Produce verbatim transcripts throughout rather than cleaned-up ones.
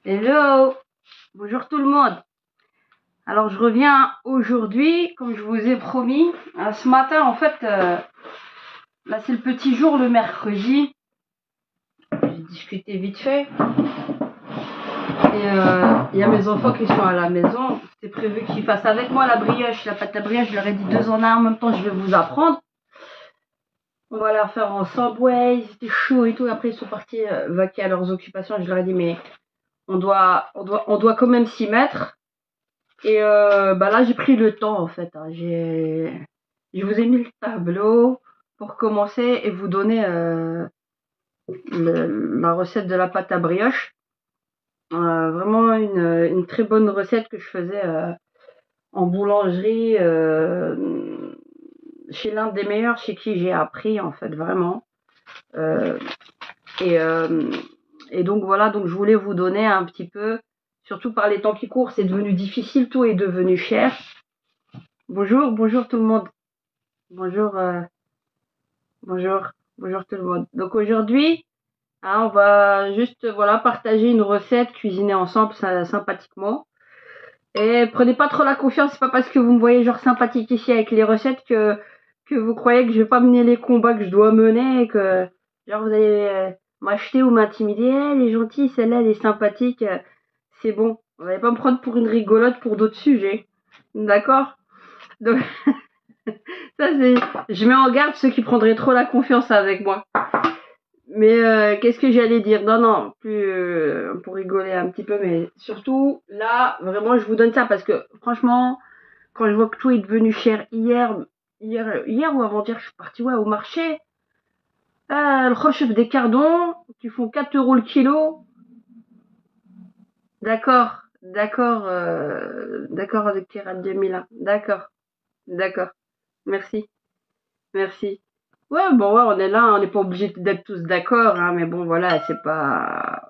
Hello, bonjour tout le monde. Alors je reviens aujourd'hui, comme je vous ai promis. Euh, ce matin, en fait, euh, là c'est le petit jour, le mercredi. J'ai discuté vite fait. Et euh, il y a mes enfants qui sont à la maison. C'était prévu qu'ils fassent avec moi la brioche, la pâte à brioche. Je leur ai dit deux en un en même temps, je vais vous apprendre. On va la faire ensemble. Ouais, ils étaient chauds et tout. Après ils sont partis euh, vaquer à leurs occupations. Je leur ai dit mais on doit, on doit, on doit quand même s'y mettre. Et euh, bah là, j'ai pris le temps en fait. Hein. J'ai, je vous ai mis le tableau pour commencer et vous donner euh, le, la recette de la pâte à brioche. Euh, vraiment une, une très bonne recette que je faisais euh, en boulangerie euh, chez l'un des meilleurs chez qui j'ai appris en fait vraiment. Euh, et, euh, et donc voilà, donc je voulais vous donner un petit peu, surtout par les temps qui courent, c'est devenu difficile, tout est devenu cher. Bonjour, bonjour tout le monde. Bonjour, euh, bonjour, bonjour tout le monde. Donc aujourd'hui, hein, on va juste voilà partager une recette, cuisiner ensemble ça, sympathiquement. Et prenez pas trop la confiance, c'est pas parce que vous me voyez genre sympathique ici avec les recettes que que vous croyez que je vais pas mener les combats que je dois mener et que genre vous allez euh, m'acheter ou m'intimider. Elle est gentille, celle-là, elle est sympathique. euh, c'est bon. Vous allez pas me prendre pour une rigolote pour d'autres sujets. D'accord? Donc ça c'est, je mets en garde ceux qui prendraient trop la confiance avec moi. Mais euh, qu'est-ce que j'allais dire? Non, non, plus euh, pour rigoler un petit peu, mais surtout là, vraiment, je vous donne ça parce que franchement, quand je vois que tout est devenu cher hier, hier, hier ou avant-hier, je suis partie ouais au marché. Euh, le rochef des cardons qui font quatre euros le kilo. D'accord, d'accord, euh, d'accord avec Kérat deux mille un. D'accord, d'accord. Merci. Merci. Ouais, bon, ouais, on est là, on n'est pas obligé d'être tous d'accord, hein, mais bon, voilà, c'est pas.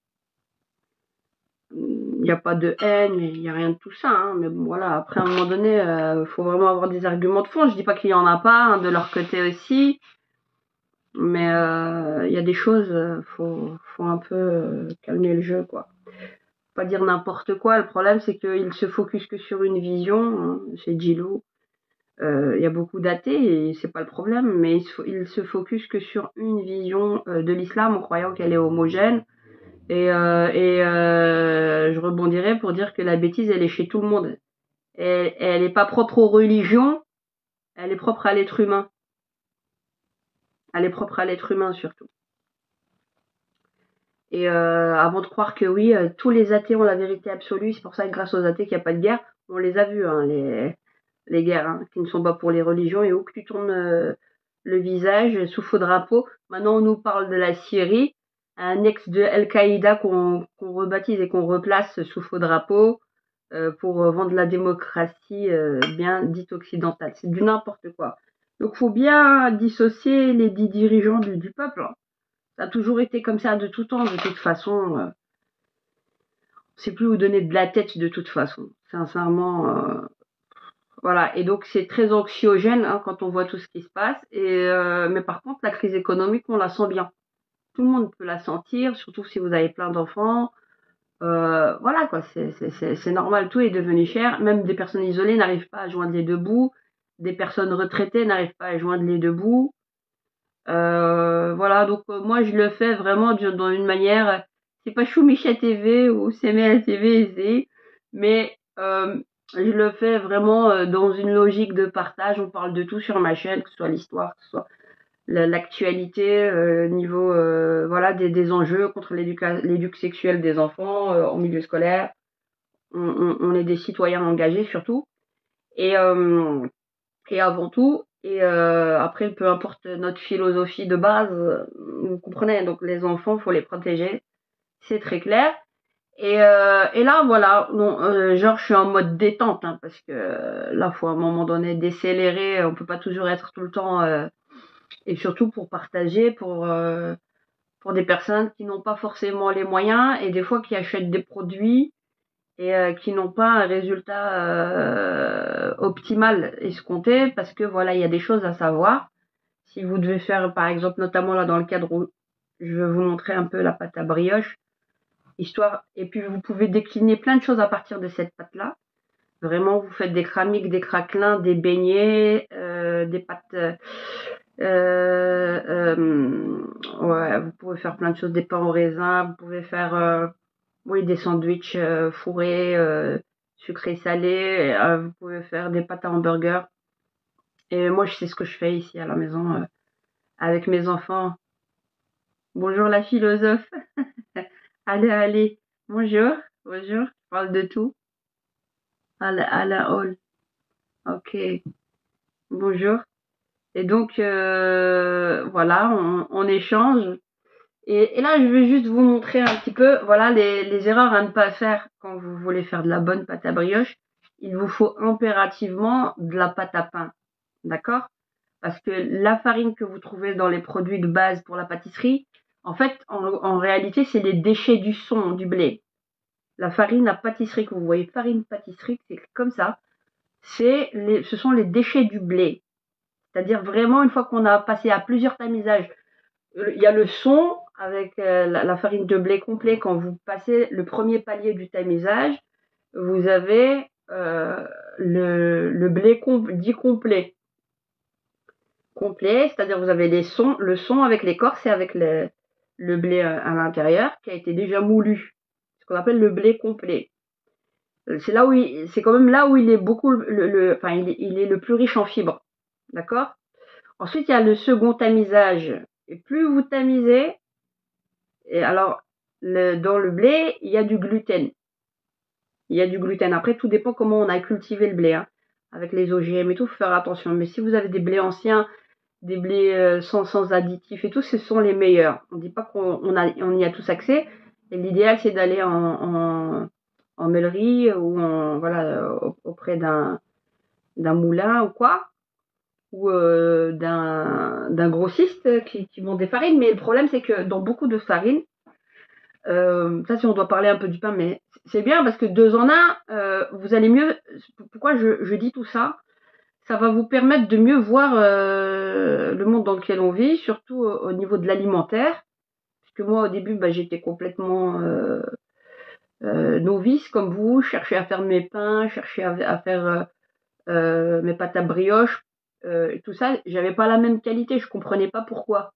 Il n'y a pas de haine, il n'y a rien de tout ça, hein, mais bon, voilà, après, à un moment donné, il euh, faut vraiment avoir des arguments de fond. Je dis pas qu'il y en a pas, hein, de leur côté aussi, mais il euh, y a des choses, euh, faut, faut un peu euh, calmer le jeu, quoi. Pas dire n'importe quoi, le problème, c'est qu'ils se focus que sur une vision, hein, chez Gilou. Il euh, y a beaucoup d'athées et c'est pas le problème, mais ils se, ils se focus que sur une vision euh, de l'islam en croyant qu'elle est homogène. Et, euh, et euh, je rebondirai pour dire que la bêtise, elle est chez tout le monde. Et, elle n'est pas propre aux religions, elle est propre à l'être humain. Elle est propre à l'être humain surtout. Et euh, avant de croire que oui, euh, tous les athées ont la vérité absolue, c'est pour ça que grâce aux athées qu'il n'y a pas de guerre, on les a vus, hein, les, les guerres, hein, qui ne sont pas pour les religions, et où que tu tournes euh, le visage sous faux drapeau. Maintenant, on nous parle de la Syrie, un ex de Al-Qaïda qu'on qu'on rebaptise et qu'on replace sous faux drapeau euh, pour vendre la démocratie euh, bien dite occidentale. C'est du n'importe quoi. Donc, faut bien dissocier les dix dirigeants du, du peuple. Hein. Ça a toujours été comme ça de tout temps, de toute façon. Euh, on ne sait plus où donner de la tête de toute façon. Sincèrement, euh, voilà, et donc c'est très anxiogène hein, quand on voit tout ce qui se passe. Et euh, mais par contre, la crise économique, on la sent bien. Tout le monde peut la sentir, surtout si vous avez plein d'enfants. Euh, voilà quoi, c'est normal, tout est devenu cher. Même des personnes isolées n'arrivent pas à joindre les deux bouts. Des personnes retraitées n'arrivent pas à joindre les deux bouts. Euh, voilà, donc euh, moi je le fais vraiment dans une manière. C'est pas Choumicha T V ou Semea T V, mais euh, je le fais vraiment euh, dans une logique de partage. On parle de tout sur ma chaîne, que ce soit l'histoire, que ce soit l'actualité, euh, niveau euh, voilà des, des enjeux contre l'éducation sexuelle des enfants euh, en milieu scolaire. On, on, on est des citoyens engagés surtout. Et, euh, et avant tout, et euh, après, peu importe notre philosophie de base, vous comprenez, donc les enfants, faut les protéger, c'est très clair. Et, euh, et là, voilà, bon, euh, genre, je suis en mode détente, hein, parce que euh, là, faut à un moment donné décélérer, on peut pas toujours être tout le temps, euh, et surtout pour partager, pour euh, pour des personnes qui n'ont pas forcément les moyens, et des fois qui achètent des produits et euh, qui n'ont pas un résultat euh, optimal escompté, parce que voilà, il y a des choses à savoir. Si vous devez faire, par exemple, notamment là dans le cadre où je vais vous montrer un peu la pâte à brioche, histoire. Et puis vous pouvez décliner plein de choses à partir de cette pâte-là. Vraiment, vous faites des cramiques, des craquelins, des beignets, euh, des pâtes. Euh, euh, ouais, vous pouvez faire plein de choses, des pains au raisin. Vous pouvez faire, euh, oui, des sandwichs euh, fourrés, euh, sucrés, salés. Euh, vous pouvez faire des pâtes à hamburger. Et moi, je sais ce que je fais ici à la maison euh, avec mes enfants. Bonjour la philosophe. Allez, allez. Bonjour, bonjour. Je parle de tout. À la, à la hall. Ok. Bonjour. Et donc, euh, voilà, on, on échange. Et, et là, je vais juste vous montrer un petit peu, voilà, les, les erreurs à ne pas faire quand vous voulez faire de la bonne pâte à brioche. Il vous faut impérativement de la pâte à pain. D'accord? Parce que la farine que vous trouvez dans les produits de base pour la pâtisserie, en fait, en, en réalité, c'est les déchets du son, du blé. La farine à pâtisserie que vous voyez, farine pâtisserie, c'est comme ça. C'est les, ce sont les déchets du blé. C'est-à-dire vraiment, une fois qu'on a passé à plusieurs tamisages, il y a le son avec euh, la, la farine de blé complet. Quand vous passez le premier palier du tamisage, vous avez euh, le, le blé com dit complet. Complet, c'est-à-dire vous avez les sons, le son avec l'écorce et avec le, le blé à l'intérieur qui a été déjà moulu. Ce qu'on appelle le blé complet. C'est là où c'est quand même là où il est beaucoup le, le enfin il est, il est le plus riche en fibres. D'accord? Ensuite, il y a le second tamisage. Et plus vous tamisez, et alors le, dans le blé, il y a du gluten. Il y a du gluten. Après, tout dépend comment on a cultivé le blé. Hein. Avec les O G M et tout, il faut faire attention. Mais si vous avez des blés anciens, des blés euh, sans, sans additifs et tout, ce sont les meilleurs. On ne dit pas qu'on on a, on y a tous accès. Et l'idéal, c'est d'aller en, en, en meulerie ou en, voilà, auprès d'un d'un moulin ou quoi. Ou euh, d'un grossiste qui, qui vend des farines. Mais le problème, c'est que dans beaucoup de farines, euh, ça, si on doit parler un peu du pain, mais c'est bien parce que deux en un, euh, vous allez mieux. Pourquoi je, je dis tout ça? Ça va vous permettre de mieux voir euh, le monde dans lequel on vit, surtout au, au niveau de l'alimentaire. Parce que moi, au début, bah, j'étais complètement euh, euh, novice comme vous. Je cherchais à faire mes pains, je cherchais à, à faire euh, euh, mes pâtes à brioche. Euh, tout ça, j'avais pas la même qualité, je comprenais pas pourquoi.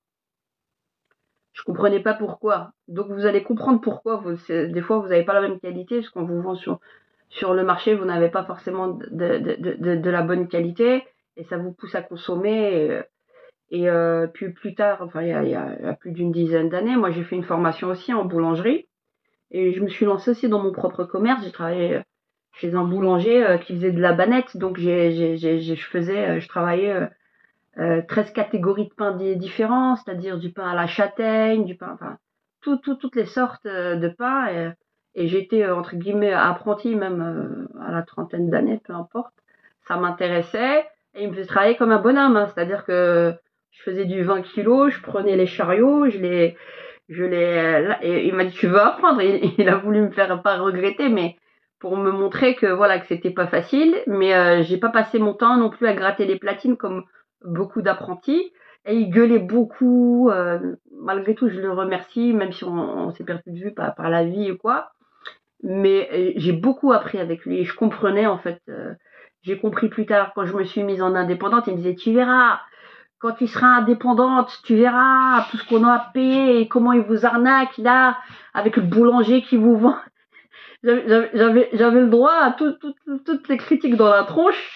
Je comprenais pas pourquoi. Donc vous allez comprendre pourquoi. Vous, des fois, vous n'avez pas la même qualité, parce qu'on vous vend sur, sur le marché, vous n'avez pas forcément de, de, de, de, de la bonne qualité, et ça vous pousse à consommer. Et, et euh, puis plus tard, enfin il y a, il y a, il y a plus d'une dizaine d'années, moi j'ai fait une formation aussi en boulangerie, et je me suis lancée aussi dans mon propre commerce. J'ai travaillé chez un boulanger euh, qui faisait de la banette, donc j'ai, j'ai, j'ai, je faisais, je travaillais euh, euh, treize catégories de pains différents, c'est-à-dire du pain à la châtaigne, du pain, enfin, tout, tout, toutes les sortes euh, de pains. Et, et j'étais, euh, entre guillemets, apprentie même euh, à la trentaine d'années, peu importe. Ça m'intéressait et il me faisait travailler comme un bonhomme, hein, c'est-à-dire que je faisais du vingt kilos, je prenais les chariots, je les... Je les et il m'a dit, tu veux apprendre? Il, il a voulu me faire pas regretter, mais pour me montrer que voilà que c'était pas facile. Mais euh, j'ai pas passé mon temps non plus à gratter les platines comme beaucoup d'apprentis. Et il gueulait beaucoup. Euh, malgré tout, je le remercie, même si on, on s'est perdu de vue par, par la vie ou quoi. Mais euh, j'ai beaucoup appris avec lui et je comprenais en fait. Euh, j'ai compris plus tard quand je me suis mise en indépendante. Il me disait, tu verras, quand tu seras indépendante, tu verras tout ce qu'on a payé et comment ils vous arnaquent là, avec le boulanger qui vous vend. J'avais, j'avais le droit à tout, tout, tout, toutes les critiques dans la tronche.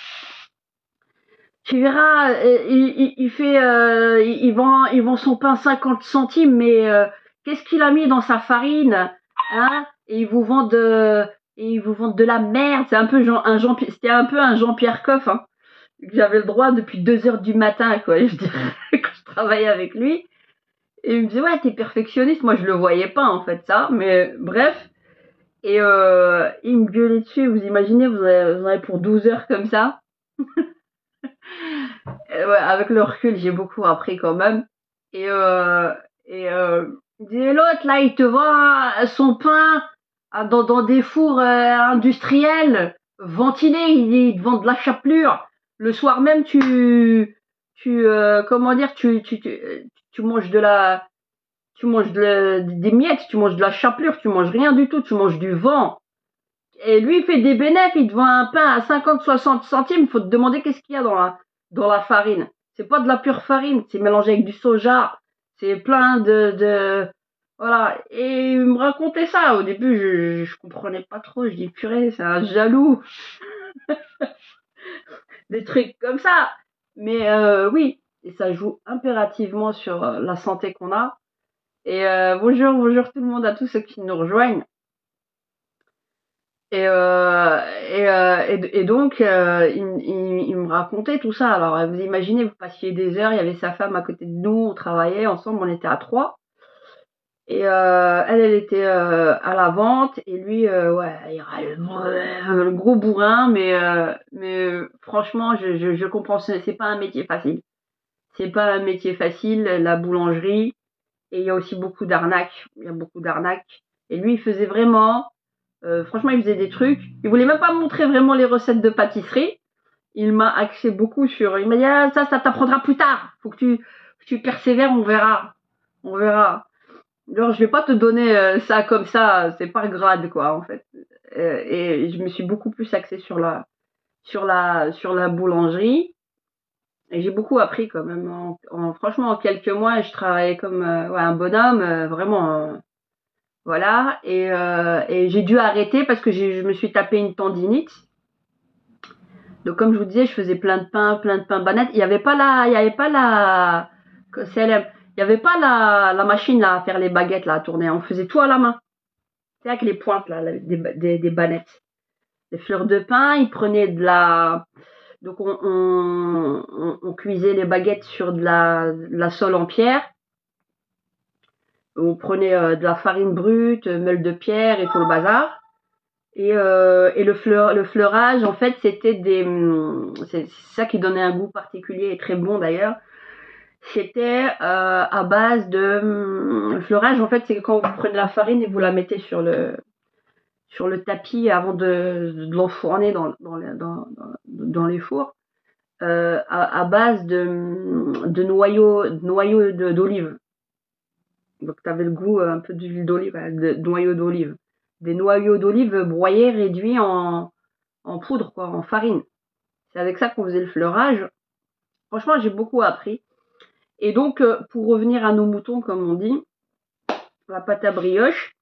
Tu verras, il, il, il fait, euh, il, vend, il vend son pain cinquante centimes, mais euh, qu'est-ce qu'il a mis dans sa farine, hein? Et ils vous vendent, de, et ils vous vendent de la merde. C'est un peu Jean, un Jean, c'était un peu un Jean-Pierre Coff, hein. J'avais le droit depuis deux heures du matin, quoi, je dirais, quand je travaillais avec lui. Et il me disait, ouais, t'es perfectionniste. Moi, je le voyais pas, en fait, ça. Mais bref. Et euh, il me gueulait dessus. Vous imaginez, vous en avez, vous en avez pour douze heures comme ça. Et ouais, avec le recul, j'ai beaucoup appris quand même. Et, euh, et euh, il disait, l'autre, là, il te vend son pain dans, dans des fours euh, industriels, ventilés. Il, il te vend de la chapelure. Le soir même, tu, tu, euh, comment dire, tu, tu, tu, tu manges de la, tu manges de, des miettes, tu manges de la chapelure, tu manges rien du tout, tu manges du vent. Et lui, il fait des bénéfices, il te vend un pain à cinquante soixante centimes, il faut te demander qu'est-ce qu'il y a dans la, dans la farine. C'est pas de la pure farine, c'est mélangé avec du soja, c'est plein de, de, voilà. Et il me racontait ça, au début, je, je comprenais pas trop, je dis purée, c'est un jaloux. Des trucs comme ça. Mais euh, oui, et ça joue impérativement sur euh, la santé qu'on a. Et euh, bonjour, bonjour tout le monde, à tous ceux qui nous rejoignent. Et, euh, et, euh, et, et donc, euh, il, il, il me racontait tout ça. Alors, vous imaginez, vous passiez des heures, il y avait sa femme à côté de nous, on travaillait ensemble, on était à trois. Et euh, elle, elle était euh, à la vente, et lui, euh, ouais, il râle, le gros bourrin, mais, euh, mais euh, franchement, je, je, je comprends, c'est pas un métier facile. C'est pas un métier facile, la boulangerie, et il y a aussi beaucoup d'arnaques. Il y a beaucoup d'arnaques. Et lui, il faisait vraiment, euh, franchement, il faisait des trucs. Il voulait même pas montrer vraiment les recettes de pâtisserie. Il m'a axé beaucoup sur, il m'a dit, ah, ça, ça t'apprendra plus tard. Faut que tu, que tu persévères, on verra. On verra. Alors, je vais pas te donner euh, ça comme ça, c'est pas grade, quoi, en fait. Euh, et je me suis beaucoup plus axée sur la, sur la, sur la boulangerie. Et j'ai beaucoup appris quand même. En, en, franchement, en quelques mois, je travaillais comme euh, ouais, un bonhomme, euh, vraiment. Euh, voilà. Et, euh, et j'ai dû arrêter parce que je me suis tapé une tendinite. Donc, comme je vous disais, je faisais plein de pain, plein de pain banette. Il n'y avait pas la, il y avait pas la, C L M. Il n'y avait pas la, la machine là à faire les baguettes là à tourner. On faisait tout à la main. C'est avec les pointes là, des, des, des banettes. Les fleurs de pain, ils prenaient de la, donc on, on, on, on cuisait les baguettes sur de la, de la sole en pierre. On prenait euh, de la farine brute, meule de pierre et tout le bazar. Et, euh, et le, fleur, le fleurage, en fait, c'était des, c'est ça qui donnait un goût particulier et très bon d'ailleurs. C'était euh, à base de, le fleurage, en fait, c'est quand vous prenez la farine et vous la mettez sur le, sur le tapis avant de, de l'enfourner dans, dans, dans, dans les fours. Euh, à, à base de, de noyaux, de noyaux d'olive. Donc tu avais le goût un peu d'huile d'olive, de, de noyaux d'olive. Des noyaux d'olive broyés, réduits en, en poudre, quoi, en farine. C'est avec ça qu'on faisait le fleurage. Franchement, j'ai beaucoup appris. Et donc, pour revenir à nos moutons, comme on dit, la pâte à brioche.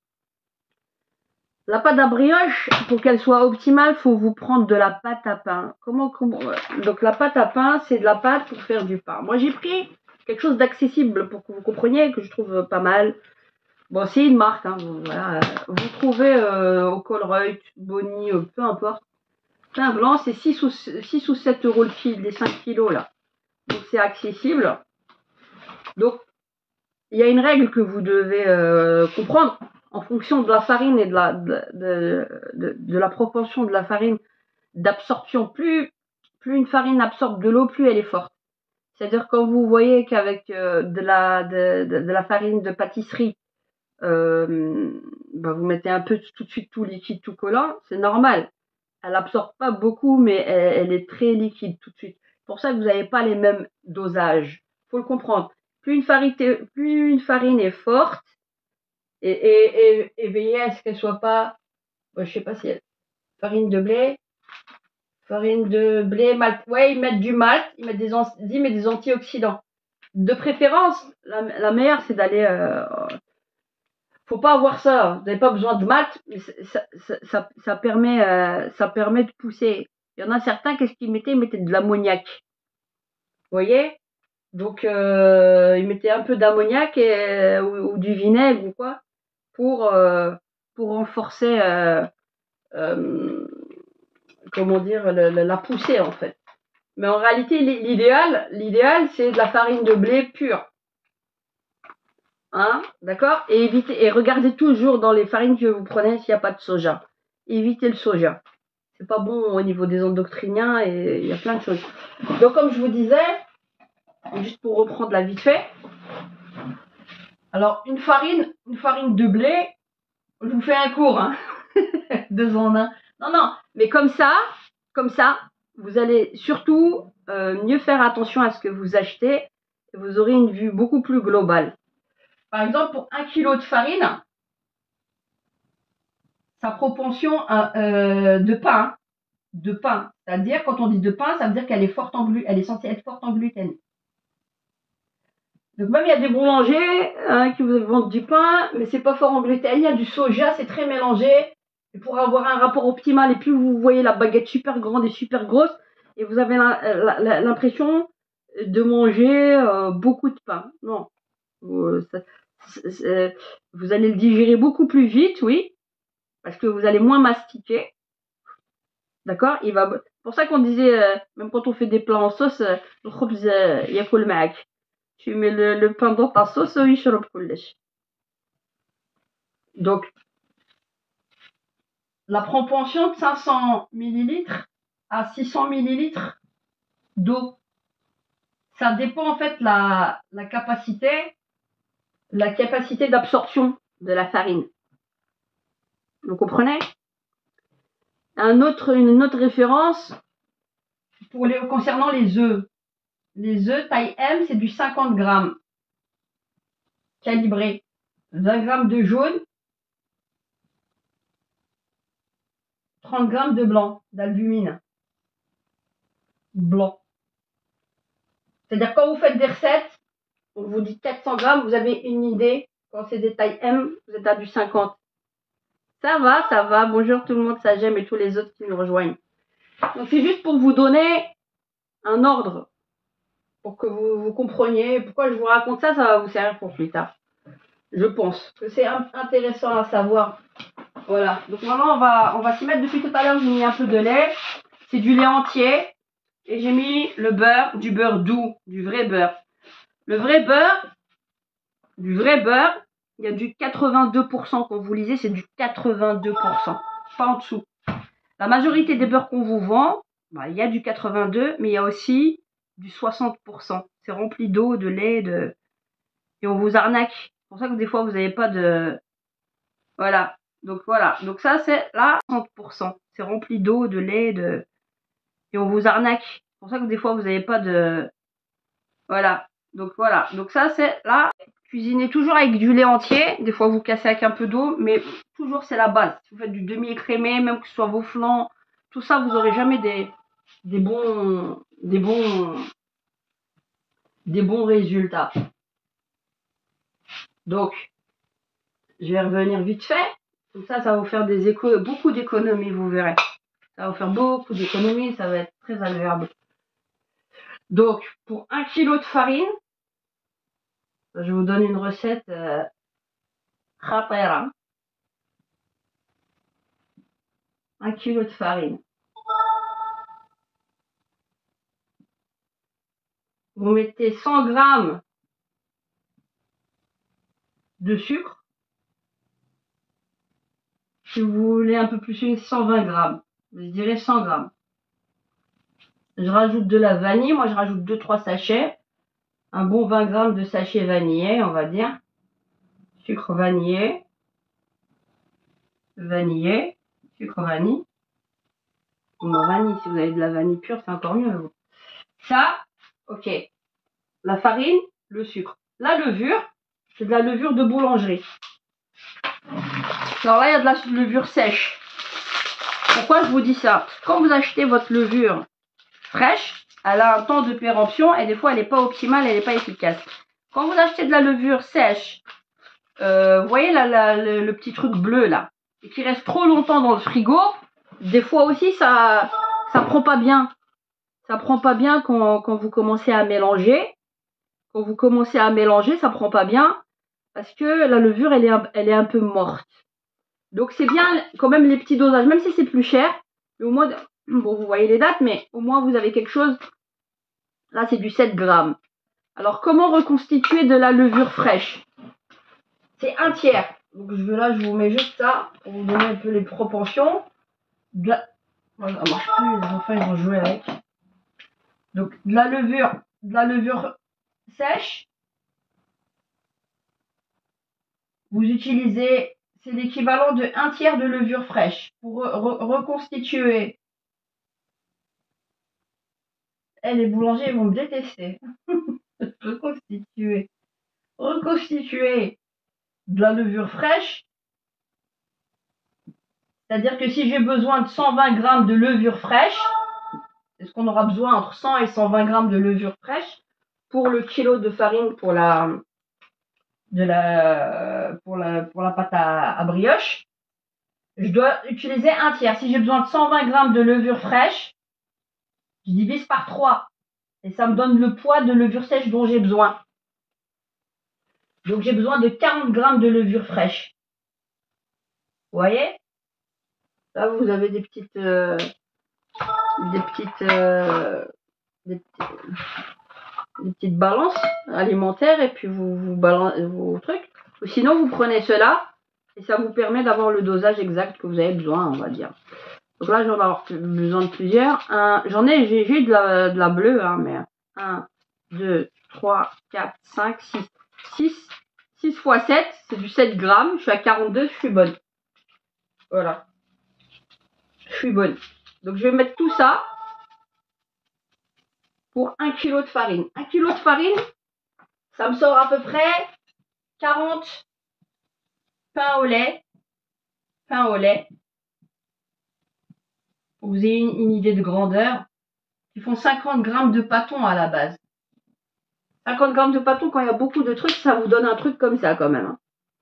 La pâte à brioche, pour qu'elle soit optimale, faut vous prendre de la pâte à pain. Comment, comment Donc la pâte à pain, c'est de la pâte pour faire du pain. Moi, j'ai pris quelque chose d'accessible pour que vous compreniez, que je trouve pas mal. Bon, c'est une marque, hein, voilà. Vous trouvez euh, au Colruyt, Bonnie, euh, peu importe. Pain blanc, c'est six ou, six ou sept euros le fil, les cinq kilos là. Donc c'est accessible. Donc, il y a une règle que vous devez euh, comprendre. En fonction de la farine et de la, de, de, de, de la proportion de la farine d'absorption, plus, plus une farine absorbe de l'eau, plus elle est forte. C'est-à-dire quand vous voyez qu'avec euh, de, la, de, de, de la farine de pâtisserie, euh, bah vous mettez un peu tout de suite tout liquide, tout collant, c'est normal. Elle absorbe pas beaucoup, mais elle, elle est très liquide tout de suite. C'est pour ça que vous n'avez pas les mêmes dosages. Faut le comprendre. Plus une farine, plus une farine est forte, et, et, et, et veillez à ce qu'elle soit pas, bon, je sais pas si elle, farine de blé, farine de blé, malt, ouais, ils mettent du malt, ils mettent des enzymes et des antioxydants. De préférence, la, la meilleure, c'est d'aller, euh, faut pas avoir ça, vous n'avez pas besoin de malt, mais ça, ça, ça, ça permet, euh, ça permet de pousser. Il y en a certains, qu'est-ce qu'ils mettaient? Ils mettaient de l'ammoniac. Vous voyez? Donc, euh, ils mettaient un peu d'ammoniac et, ou, ou du vinaigre ou quoi, pour, euh, pour renforcer, euh, euh, comment dire, le, le, la poussée en fait. Mais en réalité, l'idéal, l'idéal, c'est de la farine de blé pure. Hein, d'accord? Et évitez, et regardez toujours dans les farines que vous prenez s'il n'y a pas de soja. Évitez le soja. C'est pas bon au niveau des endocriniens et il y a plein de choses. Donc, comme je vous disais, juste pour reprendre la vite fait. Alors, une farine, une farine de blé, je vous fais un cours, hein. Deux en un. Non, non, mais comme ça, comme ça, vous allez surtout euh, mieux faire attention à ce que vous achetez et vous aurez une vue beaucoup plus globale. par exemple, pour un kilo de farine, sa proportion euh, de pain, de pain, c'est-à-dire quand on dit de pain, ça veut dire qu'elle est forte en gluten, elle est censée être forte en gluten. Donc même il y a des boulangers hein, qui vous vendent du pain, mais c'est pas fort en gluten. Il y a du soja, c'est très mélangé. Et pour avoir un rapport optimal, et plus vous voyez la baguette super grande et super grosse, et vous avez l'impression de manger euh, beaucoup de pain. Non, vous, ça, c'est, vous allez le digérer beaucoup plus vite, oui, parce que vous allez moins mastiquer. D'accord. Il va. C'est pour ça qu'on disait, euh, même quand on fait des plats en sauce, le khubz yakul ma'ak. Tu mets le, le pain dans ta sauce, oui, je le Donc, la proportion de cinq cents millilitres à six cents millilitres d'eau. Ça dépend en fait la, la capacité, la capacité d'absorption de la farine. Vous comprenez? Un autre, une autre référence pour les, concernant les œufs. Les œufs taille M, c'est du cinquante grammes. Calibré. vingt grammes de jaune. trente grammes de blanc, d'albumine. Blanc. C'est-à-dire quand vous faites des recettes, on vous dit quatre cents grammes, vous avez une idée. Quand c'est des tailles M, vous êtes à du cinquante. Ça va, ça va. Bonjour tout le monde, ça j'aime et tous les autres qui nous rejoignent. Donc c'est juste pour vous donner un ordre, pour que vous, vous compreniez. Pourquoi je vous raconte ça, ça va vous servir pour plus tard. Je pense que c'est intéressant à savoir. Voilà. Donc maintenant on va, on va s'y mettre. Depuis tout à l'heure, j'ai mis un peu de lait. C'est du lait entier. Et j'ai mis le beurre, du beurre doux, du vrai beurre. Le vrai beurre, du vrai beurre, il y a du quatre-vingt-deux pour cent quand vous lisez, c'est du quatre-vingt-deux pour cent, pas en dessous. La majorité des beurres qu'on vous vend, bah, il y a du quatre-vingt-deux, mais il y a aussi du soixante pour cent. C'est rempli d'eau, de lait, de... et on vous arnaque. C'est pour ça que des fois, vous n'avez pas de... Voilà. Donc voilà. Donc ça, c'est là, soixante pour cent. C'est rempli d'eau, de lait, de... et on vous arnaque. C'est pour ça que des fois, vous n'avez pas de... Voilà. Donc voilà. Donc ça, c'est là. Cuisinez toujours avec du lait entier. Des fois, vous cassez avec un peu d'eau, mais toujours, c'est la base. Si vous faites du demi-écrémé, même que ce soit vos flancs, tout ça, vous n'aurez jamais des, des bons, des bons, des bons résultats. Donc, je vais revenir vite fait. Comme ça, ça va vous faire des éco beaucoup d'économies, vous verrez. Ça va vous faire beaucoup d'économies, ça va être très agréable. Donc, pour un kilo de farine, je vous donne une recette euh, rapera. Un kilo de farine. Vous mettez cent grammes de sucre. Si vous voulez un peu plus, cent vingt grammes. Je dirais cent grammes. Je rajoute de la vanille. Moi, je rajoute deux trois sachets. Un bon vingt grammes de sachet vanillé, on va dire. Sucre vanillé. Vanillé. Sucre vanille. Bon, vanille, si vous avez de la vanille pure, c'est encore mieux. Ça, ok. La farine, le sucre. La levure, c'est de la levure de boulangerie. Alors là, il y a de la levure sèche. Pourquoi je vous dis ça? Quand vous achetez votre levure fraîche, elle a un temps de péremption et des fois, elle n'est pas optimale, elle n'est pas efficace. Quand vous achetez de la levure sèche, euh, vous voyez là, là, le, le petit truc bleu là, et qui reste trop longtemps dans le frigo, des fois aussi, ça ça prend pas bien. Ça prend pas bien quand, quand vous commencez à mélanger. Quand vous commencez à mélanger, ça prend pas bien parce que la levure, elle est un, elle est un peu morte. Donc c'est bien quand même les petits dosages, même si c'est plus cher. Mais au moins, bon, vous voyez les dates, mais au moins vous avez quelque chose. Là, c'est du sept grammes. Alors, comment reconstituer de la levure fraîche? C'est un tiers. Donc je veux là, je vous mets juste ça pour vous donner un peu les proportions. De la... Voilà, ça marche plus, les enfants ils vont jouer avec. Donc de la levure, de la levure sèche. Vous utilisez, c'est l'équivalent de un tiers de levure fraîche pour re re reconstituer. Eh, les boulangers ils vont me détester. Reconstituer. Reconstituer de la levure fraîche. C'est-à-dire que si j'ai besoin de cent vingt grammes de levure fraîche, c'est ce qu'on aura besoin entre cent et cent vingt grammes de levure fraîche pour le kilo de farine pour la, de la, pour la, pour la pâte à, à brioche. Je dois utiliser un tiers. Si j'ai besoin de cent vingt grammes de levure fraîche, je divise par trois. Et ça me donne le poids de levure sèche dont j'ai besoin. Donc j'ai besoin de quarante grammes de levure fraîche. Vous voyez? Là, vous avez des petites, euh, des petites, euh, des petites, des petites balances alimentaires et puis vous, vous balancez vos trucs. Ou sinon, vous prenez cela et ça vous permet d'avoir le dosage exact que vous avez besoin, on va dire. Donc là, j'en ai avoir besoin de plusieurs. J'en ai, j'ai de la, de la bleue, hein, mais un, deux, trois, quatre, cinq, six. six, six fois sept, c'est du sept grammes. Je suis à quarante-deux, je suis bonne. Voilà. Je suis bonne. Donc je vais mettre tout ça pour un kilo de farine. un kilo de farine, ça me sort à peu près quarante pains au lait. Pains au lait. Pour que vous ayez une, une idée de grandeur. Ils font cinquante grammes de pâton à la base. cinquante grammes de pâton, quand il y a beaucoup de trucs, ça vous donne un truc comme ça quand même. Hein.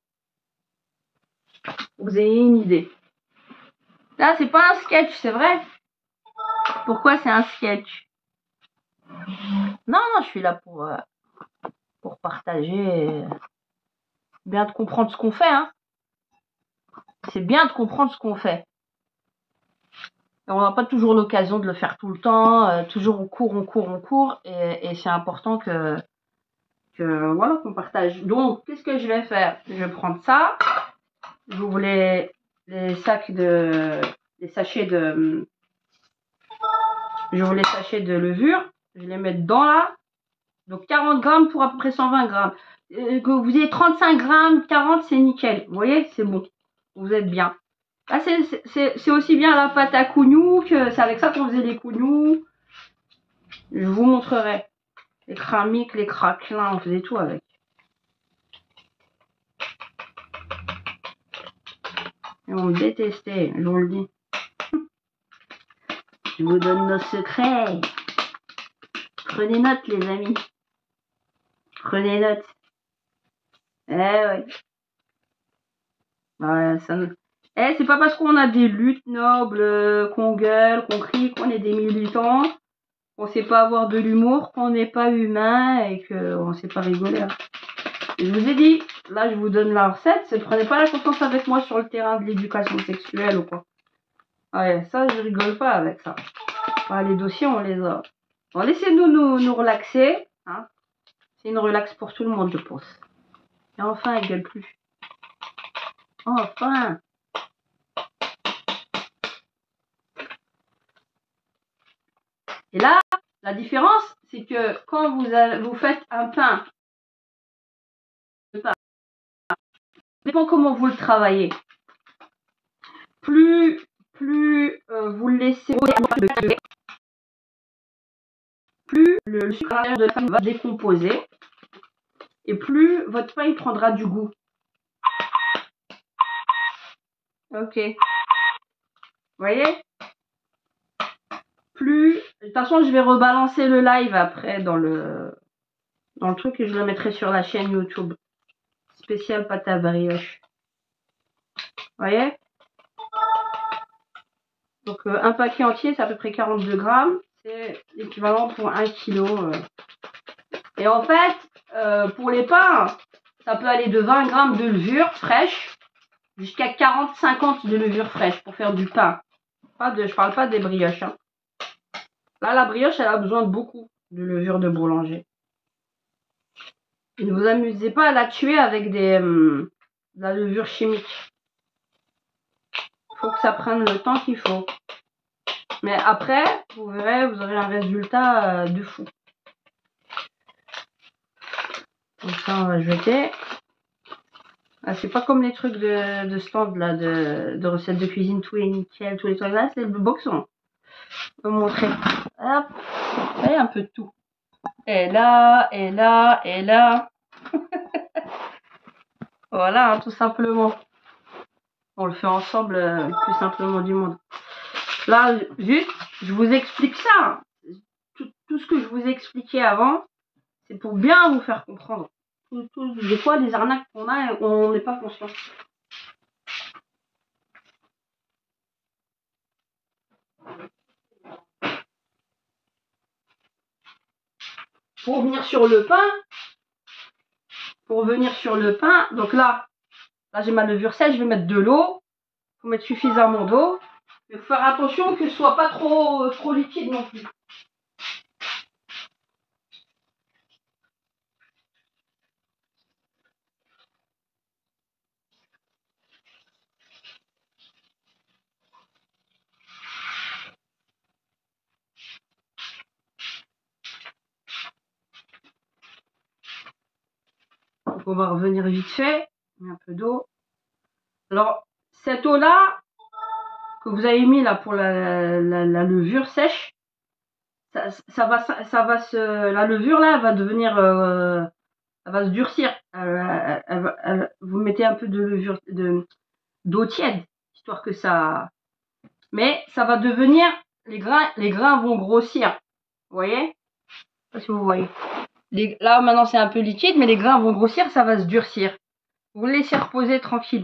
Pour que vous ayez une idée. Là, c'est pas un sketch, c'est vrai. Pourquoi c'est un sketch? Non, non, je suis là pour, euh, pour partager. Euh, bien de comprendre ce qu'on fait. Hein. C'est bien de comprendre ce qu'on fait. Et on n'a pas toujours l'occasion de le faire tout le temps. Euh, toujours on court, on court, on court. Et, et c'est important que, que voilà, qu'on partage. Donc, qu'est-ce que je vais faire? Je vais prendre ça. J'ouvre les, les sacs de... les sachets de... J'ouvre les sachets de levure. Je les mets dedans là. Donc quarante grammes pour à peu près cent vingt grammes. Euh, que vous ayez trente-cinq grammes, quarante, c'est nickel. Vous voyez, c'est bon. Vous êtes bien. Là, c'est aussi bien la pâte à cougnou que c'est avec ça qu'on faisait les cougnous. Je vous montrerai. Les cramiques, les craquelins, on faisait tout avec. Et on me détestait, je vous le dis. Je vous donne nos secrets. Prenez note, les amis. Prenez note. Eh ouais. Ouais, ça nous... Eh, c'est pas parce qu'on a des luttes nobles, qu'on gueule, qu'on crie, qu'on est des militants, qu'on sait pas avoir de l'humour, qu'on n'est pas humain et qu'on sait pas rigoler. Hein. Je vous ai dit, là je vous donne la recette, prenez pas la confiance avec moi sur le terrain de l'éducation sexuelle ou quoi. Ouais, ça je rigole pas avec ça. Enfin, les dossiers on les a. Bon, laissez-nous nous, nous relaxer. Hein. C'est une relax pour tout le monde je pense. Et enfin elle gueule plus. Enfin. Et là, la différence, c'est que quand vous, avez, vous faites un pain, ça dépend comment vous le travaillez. Plus, plus euh, vous le laissez, plus le sucre à l'intérieur de la farine va décomposer et plus votre pain il prendra du goût. Ok. Vous voyez? Plus, de toute façon, je vais rebalancer le live après dans le, dans le truc et je le mettrai sur la chaîne YouTube. Spécial pâte à brioche. Vous voyez? Donc euh, un paquet entier, c'est à peu près quarante-deux grammes. C'est l'équivalent pour un kilo. Euh. Et en fait, euh, pour les pains, ça peut aller de vingt grammes de levure fraîche jusqu'à quarante à cinquante de levure fraîche pour faire du pain. Pas de, je parle pas des brioches. Hein. Là, la brioche, elle a besoin de beaucoup de levure de boulanger. Et ne vous amusez pas à la tuer avec des, hum, de la levure chimique. Il faut que ça prenne le temps qu'il faut. Mais après, vous verrez, vous aurez un résultat euh, de fou. Donc ça, on va jeter. Ah, c'est pas comme les trucs de, de stand là, de, de recettes de cuisine, tout est nickel, tous les trucs là, c'est le boxon. Je vais vous montrer. Hop, vous voyez un peu de tout. Et là, et là, et là. Voilà, hein, tout simplement. On le fait ensemble euh, le plus simplement du monde. Là, juste, je vous explique ça. Tout, tout ce que je vous ai expliqué avant, c'est pour bien vous faire comprendre. Tout, tout, des fois, les arnaques qu'on a, on n'est pas conscient. Pour revenir sur le pain, pour revenir sur le pain, donc là, là j'ai ma levure sèche, je vais mettre de l'eau. Il faut mettre suffisamment d'eau. Il faut faire attention que ce soit pas trop, trop liquide non plus. Donc on va revenir vite fait. Un peu d'eau. Alors, cette eau-là, que vous avez mis là pour la, la, la levure sèche, ça, ça va, ça, ça va se, la levure là, elle va devenir, euh, elle va se durcir. Elle, elle, elle, vous mettez un peu de levure, de d'eau tiède, histoire que ça, mais ça va devenir, les grains, les grains vont grossir. Vous voyez? Je sais pas si vous voyez. Les, là maintenant c'est un peu liquide, mais les grains vont grossir, ça va se durcir. Vous le laissez reposer tranquille.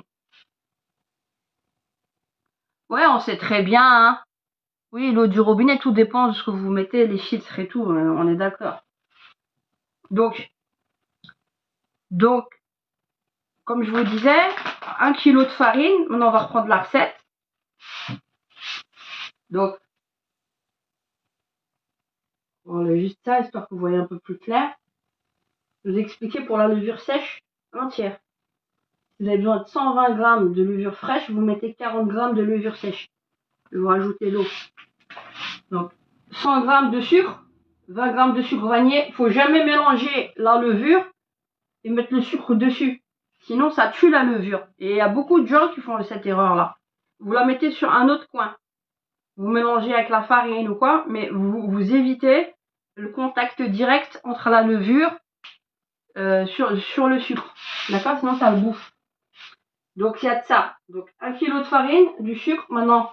Ouais, on sait très bien, hein. Oui, l'eau du robinet, tout dépend de ce que vous mettez, les filtres et tout, on est d'accord. Donc, donc, comme je vous disais, un kilo de farine. Maintenant, on va reprendre la recette. Donc, on enlève juste ça, histoire que vous voyez un peu plus clair. Je vous ai expliqué pour la levure sèche entière. Si vous avez besoin de cent vingt grammes de levure fraîche, vous mettez quarante grammes de levure sèche. Je vais vous rajouter l'eau. Donc, cent grammes de sucre, vingt grammes de sucre vanillé. Il ne faut jamais mélanger la levure et mettre le sucre dessus. Sinon, ça tue la levure. Et il y a beaucoup de gens qui font cette erreur-là. Vous la mettez sur un autre coin. Vous mélangez avec la farine ou quoi, mais vous, vous évitez le contact direct entre la levure euh, sur, sur le sucre. D'accord? Sinon, ça le bouffe. Donc, il y a de ça. Donc, un kilo de farine, du sucre. Maintenant,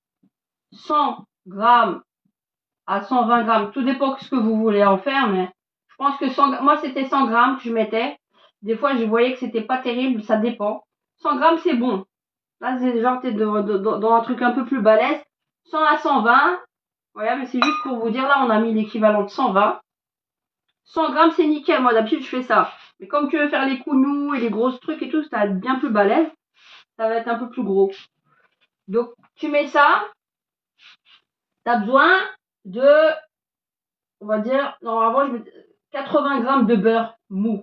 cent grammes à cent vingt grammes. Tout dépend de ce que vous voulez en faire, mais je pense que cent, moi, c'était cent grammes que je mettais. Des fois, je voyais que c'était pas terrible, ça dépend. cent grammes, c'est bon. Là, c'est genre, t'es dans, dans, dans un truc un peu plus balèze. cent à cent vingt. Voilà, mais c'est juste pour vous dire, là, on a mis l'équivalent de cent vingt. cent grammes, c'est nickel. Moi, d'habitude, je fais ça. Mais comme tu veux faire les coups et les grosses trucs et tout, ça va être bien plus balèze. Ça va être un peu plus gros. Donc, tu mets ça. T'as besoin de, on va dire, normalement, je mets quatre-vingts grammes de beurre mou.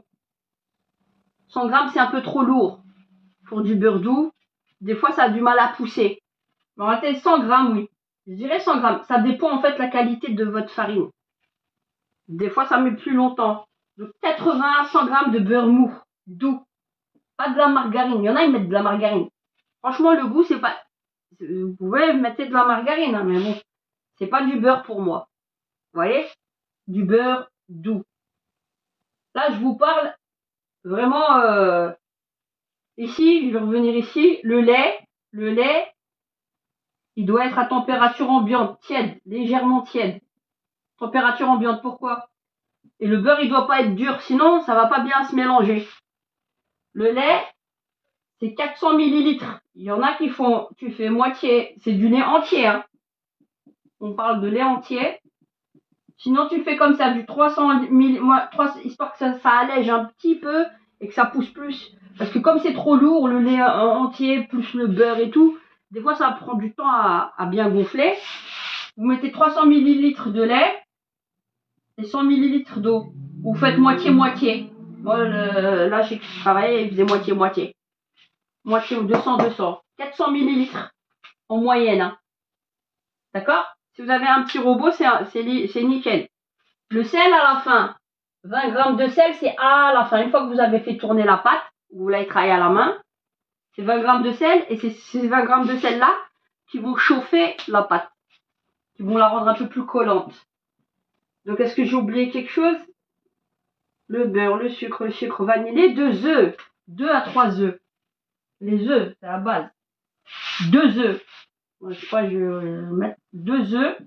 cent grammes, c'est un peu trop lourd pour du beurre doux. Des fois, ça a du mal à pousser. Mais en réalité, cent grammes, oui. Je dirais cent grammes. Ça dépend en fait de la qualité de votre farine. Des fois, ça met plus longtemps. Donc, quatre-vingts à cent grammes de beurre mou, doux. Pas de la margarine. Il y en a, ils mettent de la margarine. Franchement, le goût, c'est pas... Vous pouvez mettre de la margarine, hein, mais bon, c'est pas du beurre pour moi. Vous voyez? Du beurre doux. Là, je vous parle vraiment... Euh... Ici, je vais revenir ici. Le lait, le lait, il doit être à température ambiante, tiède, légèrement tiède. Température ambiante, pourquoi? Et le beurre, il doit pas être dur, sinon ça va pas bien se mélanger. Le lait, c'est quatre cents millilitres. Il y en a qui font, tu fais moitié, c'est du lait entier. Hein. On parle de lait entier. Sinon, tu fais comme ça, du trois cents millilitres, histoire que ça, ça allège un petit peu et que ça pousse plus. Parce que comme c'est trop lourd, le lait entier, plus le beurre et tout, des fois ça prend du temps à, à bien gonfler. Vous mettez trois cents millilitres de lait et cent millilitres d'eau. Vous faites moitié-moitié. Moi, le, là, j'ai travaillé, il faisait moitié-moitié. Moitié ou deux cents deux cents. quatre cents millilitres en moyenne. Hein. D'accord? Si vous avez un petit robot, c'est nickel. Le sel à la fin. vingt grammes de sel, c'est à la fin. Une fois que vous avez fait tourner la pâte, vous l'avez travaillé à la main, c'est vingt grammes de sel et c'est ces vingt grammes de sel là qui vont chauffer la pâte, qui vont la rendre un peu plus collante. Donc, est-ce que j'ai oublié quelque chose? Le beurre, le sucre, le sucre vanillé, deux œufs. deux à trois œufs. Les œufs, c'est la base. deux œufs. Moi, je sais pas, je vais mettre deux œufs.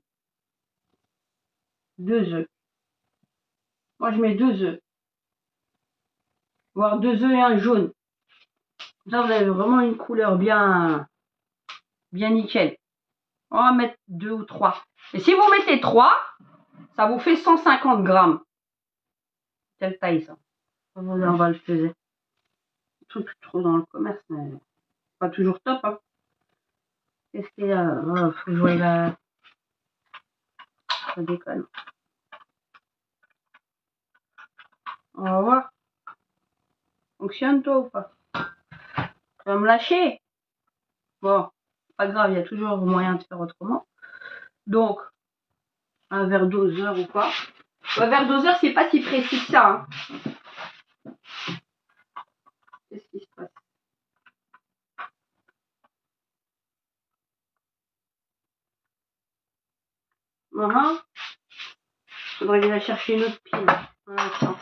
deux œufs. Moi, je mets deux œufs. Voire deux œufs et un jaune. Comme ça, vous avez vraiment une couleur bien, bien nickel. On va mettre deux ou trois. Et si vous mettez trois, ça vous fait cent cinquante grammes. Quelle taille ça? On va le faire. Tout trop dans le commerce, mais pas toujours top. Hein. Qu'est-ce qu'il y a? Oh, faut que je voie la. Ça déconne. On va voir. Fonctionne toi ou pas? Tu vas me lâcher? Bon, pas grave, il y a toujours moyen de faire autrement. Donc, un verre doseur ou pas. Un verre doseur, c'est pas si précis que ça. Hein. Qu'est-ce qui se passe? Uh-huh. Faudrait que j'aille chercher une autre pile. Un instant.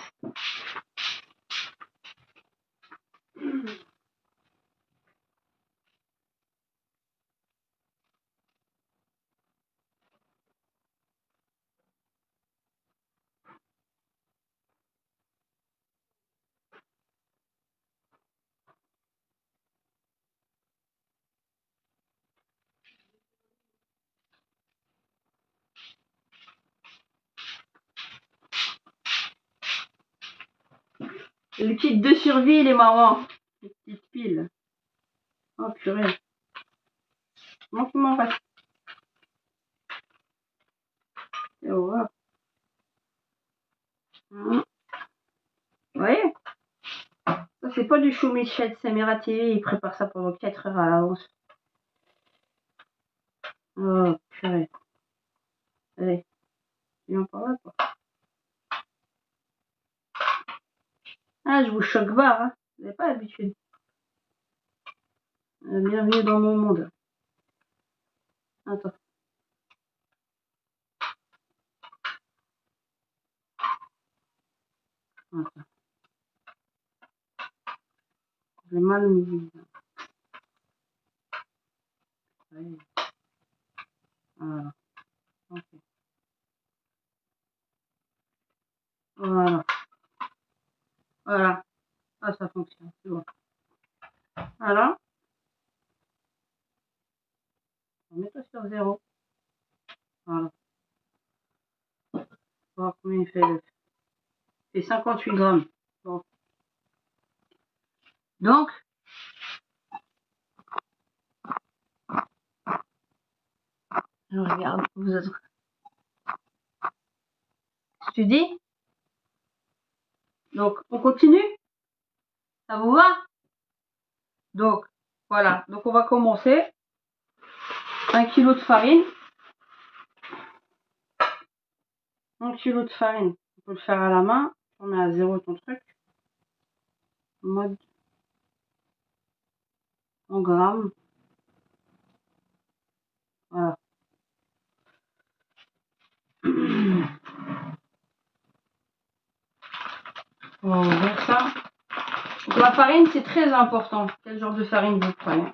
Le kit de survie, il est marrant. Les petites piles. Oh purée. Comment qu'il m'en reste? Et voilà. Vous voyez? Ça, c'est pas du chou Michel Samira T V. Il prépare ça pendant quatre heures à l'avance. Oh purée. Allez. Viens par là, quoi. Ah, je vous choque pas, hein. Vous n'avez pas l'habitude. Bienvenue dans mon monde. Attends. Attends. J'ai mal au milieu. Oui. Voilà. Ok. Voilà. Voilà. Ah, ça fonctionne. C'est bon. Voilà. On met tout sur zéro. Voilà. On va voir combien il fait le. Il fait cinquante-huit grammes. Bon. Donc, je regarde. Vous êtes... Tu dis? Donc, on continue? Ça vous va? Donc, voilà. Donc, on va commencer. un kilo de farine. un kilo de farine. On peut le faire à la main. On met à zéro ton truc. Mode en grammes. Voilà. On va ouvrir ça. Donc la farine, c'est très important. Quel genre de farine vous prenez?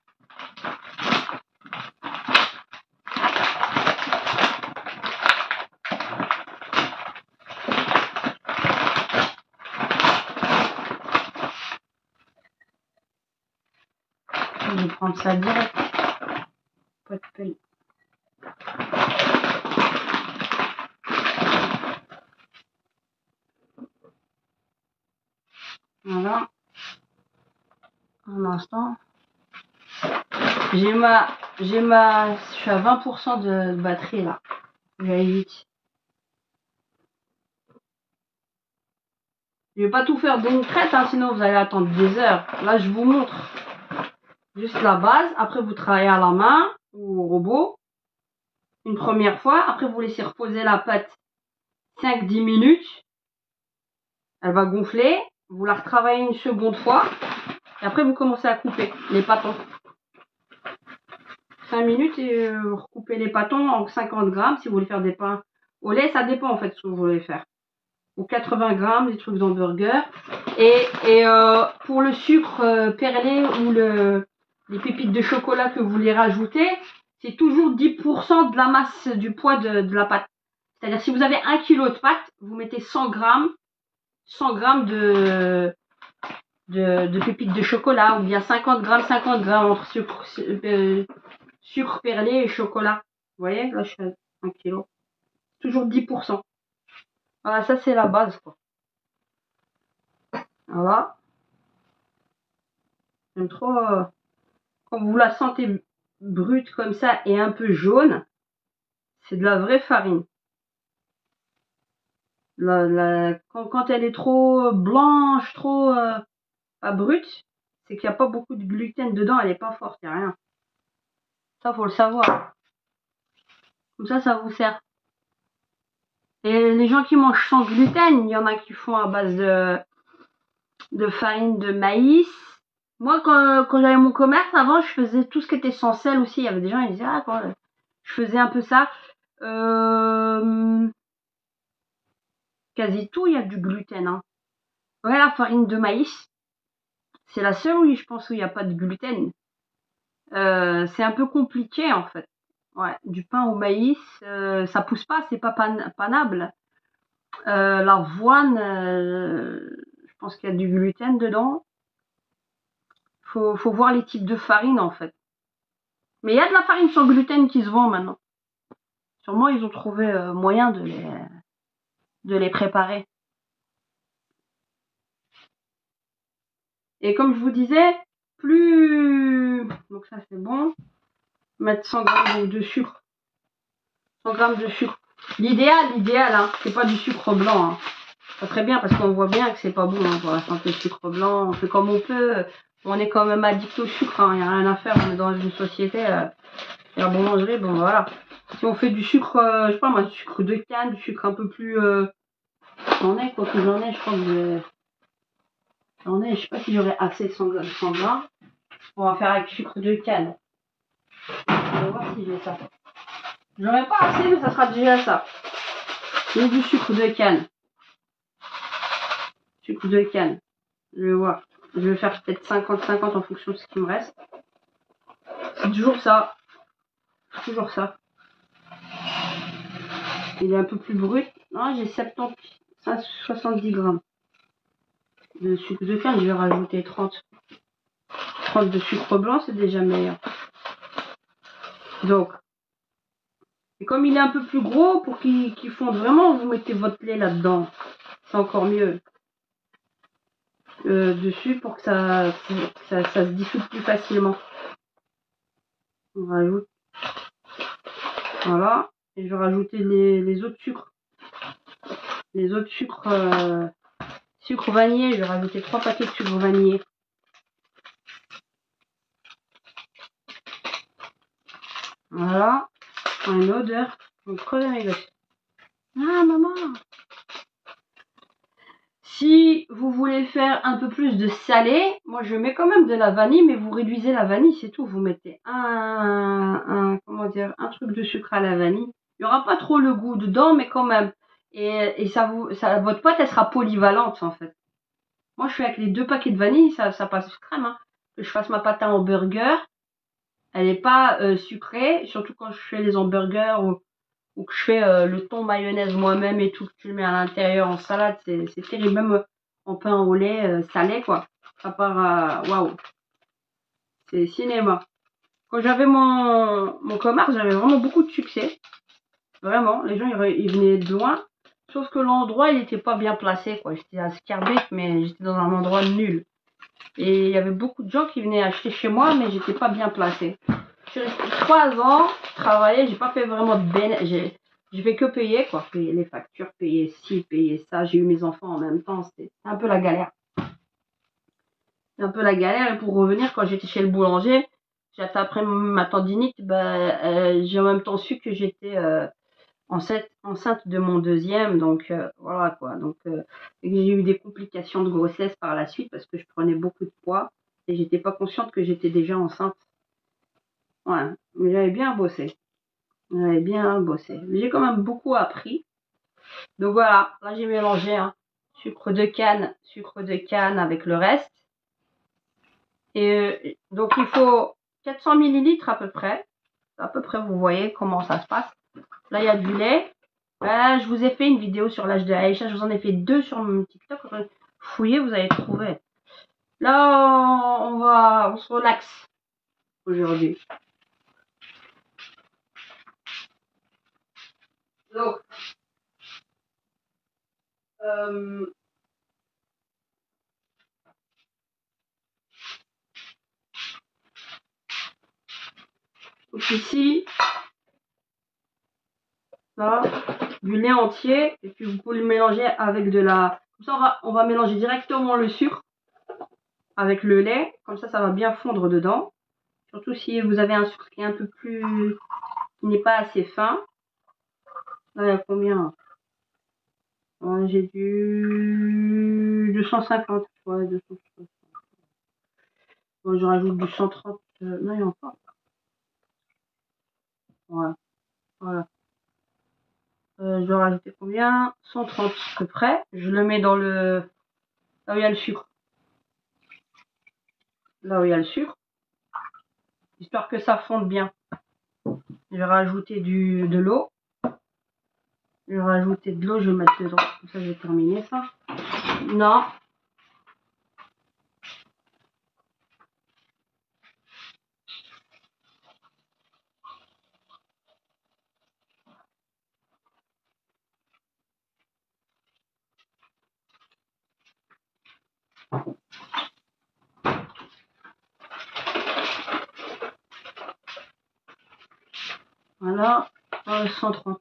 Je vais prendre ça direct. Pas de pelle. Voilà. Un instant. J'ai ma, j'ai ma, je suis à vingt pour cent de batterie là. Je vais aller vite. Je vais pas tout faire d'une traite, hein, sinon vous allez attendre des heures. Là, je vous montre juste la base. Après, vous travaillez à la main ou au robot. Une première fois. Après, vous laissez reposer la pâte cinq à dix minutes. Elle va gonfler. Vous la retravaillez une seconde fois. Et après, vous commencez à couper les pâtons. cinq minutes et euh, vous recoupez les pâtons en cinquante grammes si vous voulez faire des pains au lait. Ça dépend en fait ce que vous voulez faire. ou quatre-vingts grammes, des trucs d'hamburger. Et, et euh, pour le sucre euh, perlé ou le, les pépites de chocolat que vous voulez rajouter, c'est toujours dix pour cent de la masse du poids de, de la pâte. C'est-à-dire si vous avez un kilo de pâte, vous mettez cent grammes, cent grammes de, de, de pépites de chocolat, ou bien cinquante grammes, cinquante grammes entre sucre, euh, sucre perlé et chocolat. Vous voyez, là je suis à un kilo. Toujours dix pour cent. Voilà, ça c'est la base, quoi. Voilà. J'aime trop. Euh, quand vous la sentez brute comme ça et un peu jaune, c'est de la vraie farine. La, la, quand, quand elle est trop blanche, trop euh, pas brute, c'est qu'il n'y a pas beaucoup de gluten dedans, elle n'est pas forte, il n'y a rien. Ça, faut le savoir. Comme ça, ça vous sert. Et les gens qui mangent sans gluten, il y en a qui font à base de, de farine de maïs. Moi, quand, quand j'avais mon commerce, avant, je faisais tout ce qui était sans sel aussi. Il y avait des gens qui disaient, ah, quand je faisais un peu ça. Euh, quasi tout, il y a du gluten. Hein. Ouais, la farine de maïs, c'est la seule, oui, je pense, où il n'y a pas de gluten. Euh, c'est un peu compliqué, en fait. Ouais, du pain au maïs, euh, ça pousse pas, c'est pas pan panable. Euh, l'avoine, euh, je pense qu'il y a du gluten dedans. Faut, faut voir les types de farine, en fait. Mais il y a de la farine sans gluten qui se vend maintenant. Sûrement, ils ont trouvé euh, moyen de les, de les préparer. Et comme je vous disais, plus... Donc ça, c'est bon. Mettre cent grammes de sucre. cent grammes de sucre. L'idéal, l'idéal, hein, c'est pas du sucre blanc. Hein. Pas très bien parce qu'on voit bien que c'est pas bon hein, pour la santé, le sucre blanc. On fait comme on peut. On est quand même addict au sucre. Il hein, n'y a rien à faire. On est dans une société. Euh, la boulangerie, bon voilà. Si on fait du sucre, euh, je sais pas moi, du sucre de canne, du sucre un peu plus... Euh, j'en ai, quoi que j'en ai, je crois que j'en ai, je sais pas si j'aurai assez de cent grammes. On va faire avec sucre de canne. On va voir si j'ai ça. J'aurai pas assez, mais ça sera déjà ça. J'ai du sucre de canne. Sucre de canne. Je vais voir. Je vais faire peut-être cinquante cinquante en fonction de ce qui me reste. C'est toujours ça. C'est toujours ça. Il est un peu plus brut. Non, j'ai soixante-dix, soixante-dix grammes de sucre de canne. Je vais rajouter trente. trente de sucre blanc, c'est déjà meilleur. Donc, et comme il est un peu plus gros, pour qu'il qu'il fonde vraiment, vous mettez votre lait là-dedans. C'est encore mieux. Euh, dessus pour que ça, ça, ça se dissout plus facilement. On rajoute. Voilà. Et je vais rajouter les, les autres sucres. Les autres sucres. Euh, sucre vanillé. Je vais rajouter trois paquets de sucre vanillé. Voilà. Une odeur. Donc, crever mes gosses. Ah, maman! Si vous voulez faire un peu plus de salé, moi je mets quand même de la vanille, mais vous réduisez la vanille, c'est tout. Vous mettez un, un, comment dire, un truc de sucre à la vanille. Il n'y aura pas trop le goût dedans, mais quand même. Et, et ça vous, ça, votre pâte, elle sera polyvalente en fait. Moi je fais avec les deux paquets de vanille, ça, ça passe crème. Hein. Que je fasse ma pâte à hamburger, elle n'est pas euh, sucrée, surtout quand je fais les hamburgers ou, ou que je fais euh, le thon mayonnaise moi-même et tout, que tu le mets à l'intérieur en salade, c'est terrible. Même euh, en pain au lait euh, salé, quoi. Ça part à... Waouh! C'est cinéma. Quand j'avais mon, mon commerce, j'avais vraiment beaucoup de succès. Vraiment. Les gens, ils, ils venaient de loin. Sauf que l'endroit, il n'était pas bien placé, quoi. J'étais à Scarbeck, mais j'étais dans un endroit nul. Et il y avait beaucoup de gens qui venaient acheter chez moi, mais j'étais pas bien placé. Je suis restée trois ans, travailler, j'ai pas fait vraiment de bénéfice. J'ai fait que payer, quoi. Payer les factures, payer ci, payer ça. J'ai eu mes enfants en même temps. C'était un peu la galère. C'est un peu la galère. Et pour revenir, quand j'étais chez le boulanger, j'étais après ma tendinite, bah, euh, j'ai en même temps su que j'étais euh, enceinte, enceinte de mon deuxième. Donc, euh, voilà, quoi. Donc, euh, j'ai eu des complications de grossesse par la suite parce que je prenais beaucoup de poids. Et j'étais pas consciente que j'étais déjà enceinte. Ouais, mais j'avais bien bossé. J'avais bien bossé. J'ai quand même beaucoup appris. Donc voilà, là j'ai mélangé hein, sucre de canne, sucre de canne avec le reste. Et euh, donc il faut quatre cents millilitres à peu près. À peu près, vous voyez comment ça se passe. Là, il y a du lait. Là, je vous ai fait une vidéo sur l'âge de Aïcha. Je vous en ai fait deux sur mon TikTok. Fouillez, vous allez trouver. Là, on va, on se relaxe aujourd'hui. Donc, euh, donc ici, là, du lait entier. Et puis, vous pouvez le mélanger avec de la... Comme ça, on va, on va mélanger directement le sucre avec le lait. Comme ça, ça va bien fondre dedans. Surtout si vous avez un sucre qui est un peu plus... qui n'est pas assez fin. Là, il y a combien? Ouais, j'ai du deux cent cinquante. Ouais, deux cent cinquante. Bon, je rajoute du cent trente. Euh, non, il y en a pas. Ouais, voilà. Euh, je dois rajouter combien? cent trente à peu près. Je le mets dans le... là où il y a le sucre. Là où il y a le sucre. Histoire que ça fonde bien. Je vais rajouter du, de l'eau. Je vais rajouter de l'eau, je vais mettre dedans. Comme ça, je vais terminer ça. Non. Voilà. Euh, cent trente.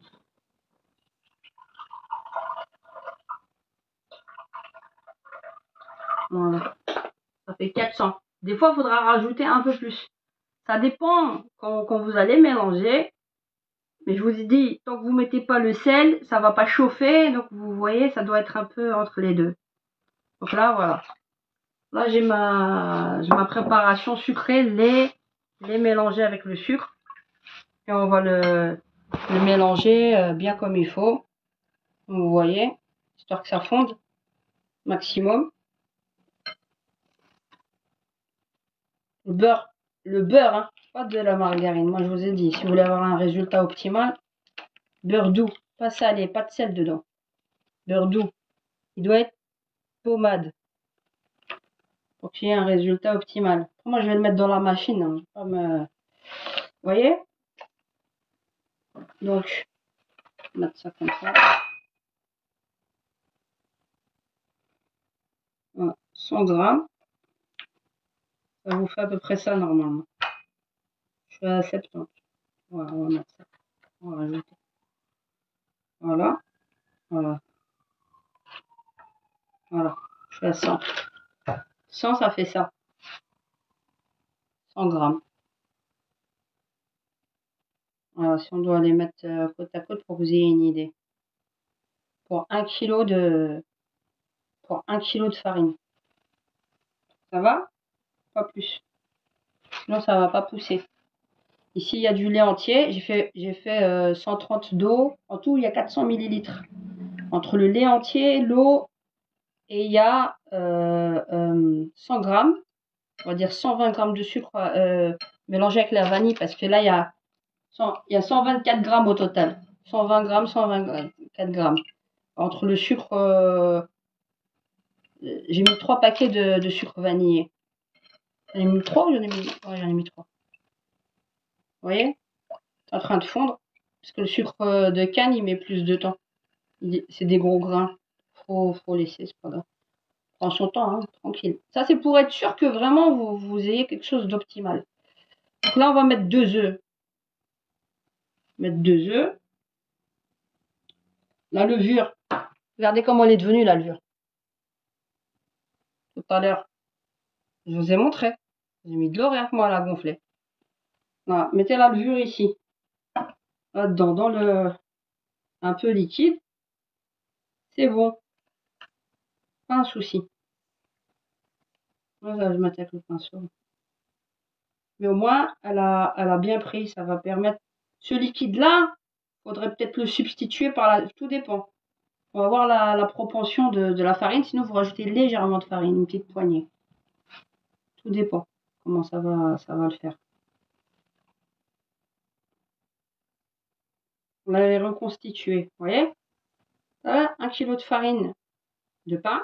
Voilà. Ça fait quatre cents. Des fois, il faudra rajouter un peu plus. Ça dépend quand, quand vous allez mélanger. Mais je vous ai dit, tant que vous mettez pas le sel, ça va pas chauffer. Donc vous voyez, ça doit être un peu entre les deux. Donc là, voilà. Là, j'ai ma, j'ai ma préparation sucrée, lait, lait mélangé avec le sucre. Et on va le, le mélanger bien comme il faut. Vous voyez, histoire que ça fonde maximum. Le beurre, le beurre, hein, pas de la margarine. Moi, je vous ai dit, si vous voulez avoir un résultat optimal, beurre doux, pas salé, pas de sel dedans. Beurre doux. Il doit être pommade pour qu'il y ait un résultat optimal. Moi, je vais le mettre dans la machine. Hein. Je vais pas me... Vous voyez? Donc, je vais mettre ça comme ça. Voilà. cent grammes. Ça vous fait à peu près ça normalement. Je suis à soixante-dix. Voilà, on va mettre ça. On va rajouter. Voilà. Voilà. Voilà. Je suis à cent. cent, ça fait ça. cent grammes. Voilà, si on doit les mettre euh, côte à côte pour que vous ayez une idée. Pour un kilo de pour un kilo de farine. Ça va? Pas plus. Sinon ça va pas pousser. Ici il y a du lait entier. J'ai fait j'ai fait euh, cent trente d'eau. En tout il y a quatre cents millilitres. Entre le lait entier, l'eau et il y a euh, euh, cent grammes. On va dire cent vingt grammes de sucre euh, mélangé avec la vanille parce que là il y a cent, il y a cent vingt-quatre grammes au total. cent vingt grammes, cent vingt-quatre grammes. Entre le sucre, euh, j'ai mis trois paquets de, de sucre vanillé. J'en ai mis trois ou j'en ai mis, ouais, j'en ai mis trois. Vous voyez? C'est en train de fondre. Parce que le sucre de canne, il met plus de temps. C'est des gros grains. Faut, faut laisser, c'est pas grave. Prends son temps, hein, tranquille. Ça, c'est pour être sûr que vraiment vous, vous ayez quelque chose d'optimal. Donc là, on va mettre deux œufs. Mettre deux œufs. La levure. Regardez comment elle est devenue, la levure. Tout à l'heure, je vous ai montré. J'ai mis de l'eau rien que moi à la gonfler. Voilà, mettez la levure ici. Là-dedans, dans le un peu liquide. C'est bon. Pas un souci. Là, je m'attaque le pinceau. Mais au moins, elle a, elle a bien pris. Ça va permettre... Ce liquide-là, faudrait peut-être le substituer par la... Tout dépend. On va voir la, la proportion de, de la farine. Sinon, vous rajoutez légèrement de farine, une petite poignée. Tout dépend comment ça va, ça va le faire. On va les reconstituer. Vous voyez? Voilà, un kilo de farine de pain.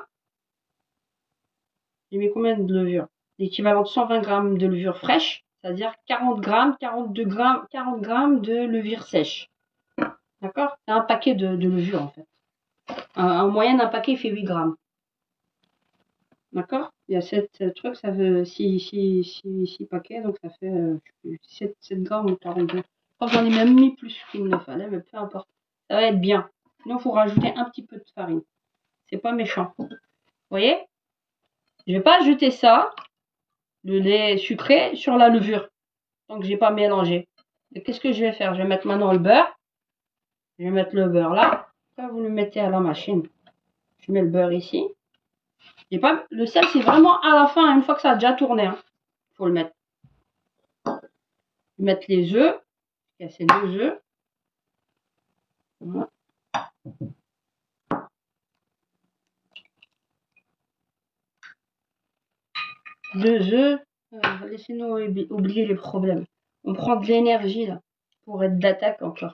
J'ai mis combien de levure? L'équivalent de cent vingt grammes de levure fraîche, c'est-à-dire quarante grammes, quarante-deux grammes, quarante grammes de levure sèche. D'accord? C'est un paquet de, de levure en fait. En moyenne, un paquet fait huit grammes. D'accord? Il y a sept trucs, ça fait six paquets, donc ça fait euh, sept, sept grammes ou quarante-deux. Je crois que j'en ai même mis plus qu'il ne fallait, mais peu importe. Ça va être bien. Sinon, il faut rajouter un petit peu de farine. C'est pas méchant. Vous voyez? Je vais pas ajouter ça, le lait sucré, sur la levure. Donc, j'ai pas mélangé. Qu'est-ce que je vais faire? Je vais mettre maintenant le beurre. Je vais mettre le beurre là. Après, vous le mettez à la machine. Je mets le beurre ici. J'ai pas... Le sel, c'est vraiment à la fin, une fois que ça a déjà tourné. Hein. Faut le mettre. Mettre les œufs. Casser deux œufs. Voilà. Deux œufs. Euh, Laissez-nous oublier les problèmes. On prend de l'énergie là. Pour être d'attaque encore.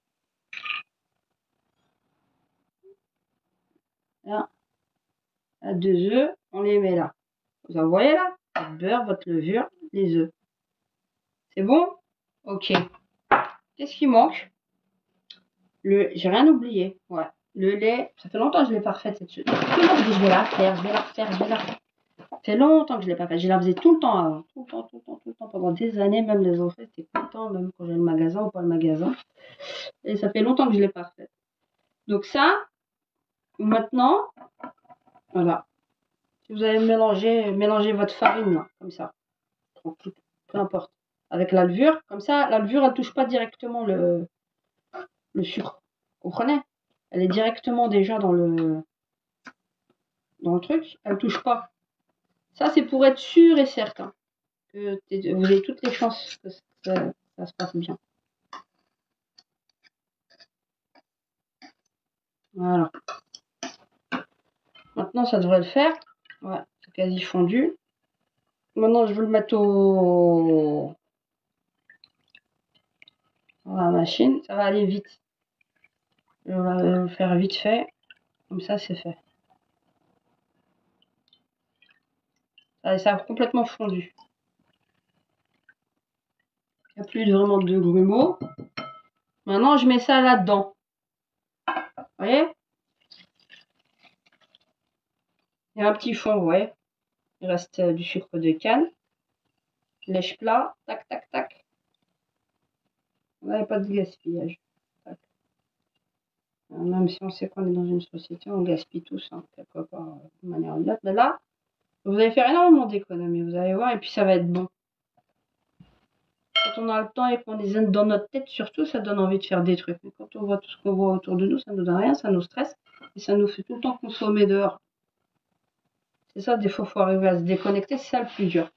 Là. À deux œufs. On les met là. Vous en voyez là? Votre beurre, votre levure, les œufs. C'est bon? Ok. Qu'est-ce qui manque? Le, j'ai rien oublié. Ouais. Le lait. Ça fait longtemps que je l'ai pas refait cette chose. Je vais la faire, je vais la refaire, je vais la refaire. Ça fait longtemps que je l'ai pas fait. Je la faisais tout le temps avant. Tout le temps, tout le temps, tout le temps. Pendant des années, même les enfants étaient contents, même quand j'ai le magasin ou pas le magasin. Et ça fait longtemps que je l'ai pas refait. Donc ça, maintenant, voilà. Si vous avez mélangé, mélangé votre farine là, comme ça. Peu importe. Avec la levure. Comme ça, la levure, elle touche pas directement le, le sucre. Vous comprenez? Elle est directement déjà dans le, dans le truc. Elle touche pas. Ça, c'est pour être sûr et certain que vous avez toutes les chances que ça, ça se passe bien. Voilà. Maintenant, ça devrait le faire. Ouais, c'est quasi fondu. Maintenant, je vais le mettre au... dans la machine. Ça va aller vite. Je vais le faire vite fait. Comme ça, c'est fait. Ça, ça a complètement fondu. Il n'y a plus vraiment de grumeaux. Maintenant, je mets ça là-dedans. Vous voyez? Il y a un petit fond, vous voyez? Il reste du sucre de canne. Lèche plat. Tac, tac, tac. On n'avait pas de gaspillage. Tac. Même si on sait qu'on est dans une société, on gaspille tous, hein, quelque part, de manière ou d'une autre. Mais là, vous allez faire énormément d'économies, vous allez voir, et puis ça va être bon. Quand on a le temps et qu'on est dans notre tête, surtout, ça donne envie de faire des trucs. Mais quand on voit tout ce qu'on voit autour de nous, ça ne nous donne rien, ça nous stresse, et ça nous fait tout le temps consommer dehors. C'est ça, des fois, il faut arriver à se déconnecter, c'est ça le plus dur.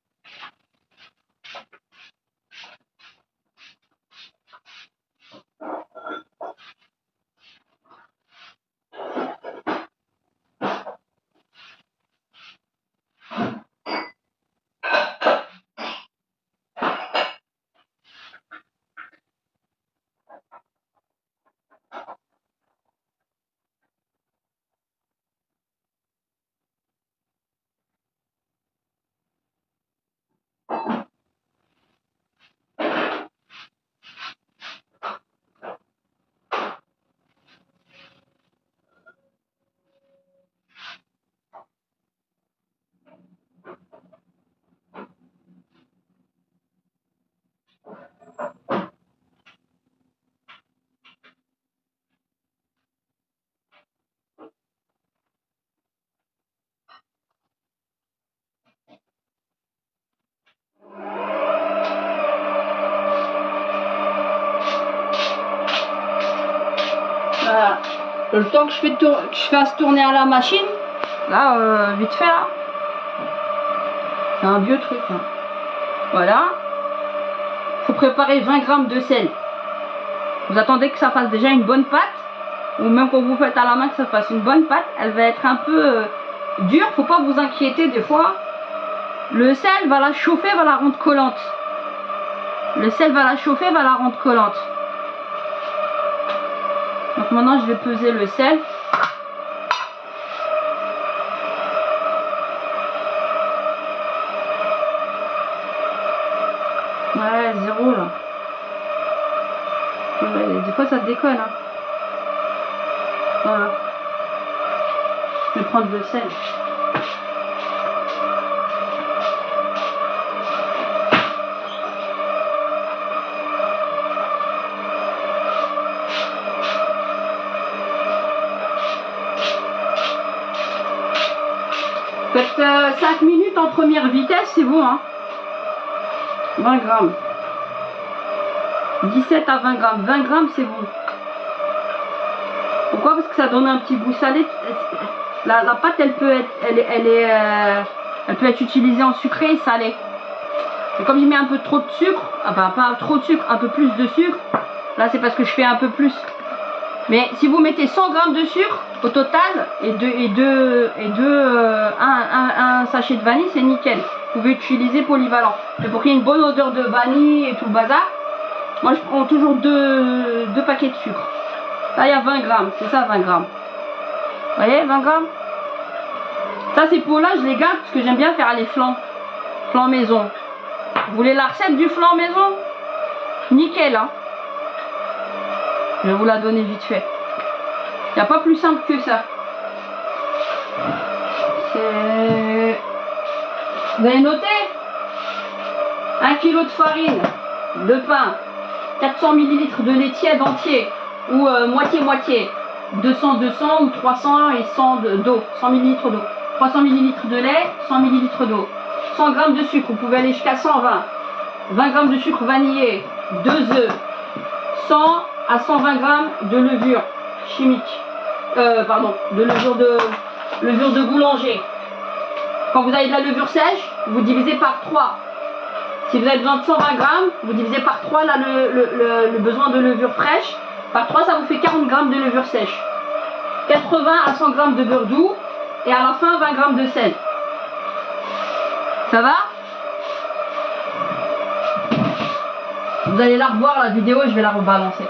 Voilà. Le temps que je, fais tour... que je fasse tourner à la machine, là, euh, vite fait, là. C'est un vieux truc. Hein. Voilà. Il faut préparer vingt grammes de sel. Vous attendez que ça fasse déjà une bonne pâte. ou même quand vous faites à la main que ça fasse une bonne pâte, elle va être un peu euh, dure. Faut pas vous inquiéter des fois. Le sel va la chauffer, va la rendre collante. Le sel va la chauffer, va la rendre collante. Donc maintenant je vais peser le sel. Ouais, zéro là. Ouais, des fois ça déconne. Hein. Voilà. Je vais prendre le sel. Faites euh, cinq minutes en première vitesse, c'est bon. Hein. vingt grammes. dix-sept à vingt grammes. vingt grammes, c'est bon. Pourquoi? Parce que ça donne un petit goût salé. La, la pâte, elle peut être, elle, elle est, euh, elle peut être utilisée en sucré et salé. Et comme je mets un peu trop de sucre, enfin pas trop de sucre, un peu plus de sucre, là c'est parce que je fais un peu plus. Mais si vous mettez cent grammes de sucre au total et deux et deux et deux euh, un, un, un sachet de vanille, c'est nickel. Vous pouvez utiliser polyvalent. Mais pour qu'il y ait une bonne odeur de vanille et tout le bazar, moi je prends toujours deux, deux paquets de sucre. Là il y a vingt grammes, c'est ça vingt grammes. Vous voyez, vingt grammes. Ça ces pots là je les garde parce que j'aime bien faire les flans. Flan maison. Vous voulez la recette du flan maison? Nickel hein. Je vais vous la donner vite fait. Il n'y a pas plus simple que ça. C'est... Vous avez noté? un kilo de farine, de pain, quatre cents millilitres de lait tiède entier, ou moitié-moitié, deux cents deux cents ou trois cents et cent d'eau, cent millilitres d'eau. trois cents millilitres de lait, cent millilitres d'eau. cent grammes de sucre, vous pouvez aller jusqu'à cent vingt. vingt grammes de sucre vanillé, deux œufs, cent à cent vingt grammes de levure chimique, euh, pardon, de levure de, levure de boulanger. Quand vous avez de la levure sèche, vous divisez par trois. Si vous avez besoin de cent vingt grammes, vous divisez par trois là, le, le, le, le besoin de levure fraîche. Par trois, ça vous fait quarante grammes de levure sèche. quatre-vingts à cent grammes de beurre doux. Et à la fin, vingt grammes de sel. Ça va? Vous allez la revoir la vidéo et je vais la rebalancer.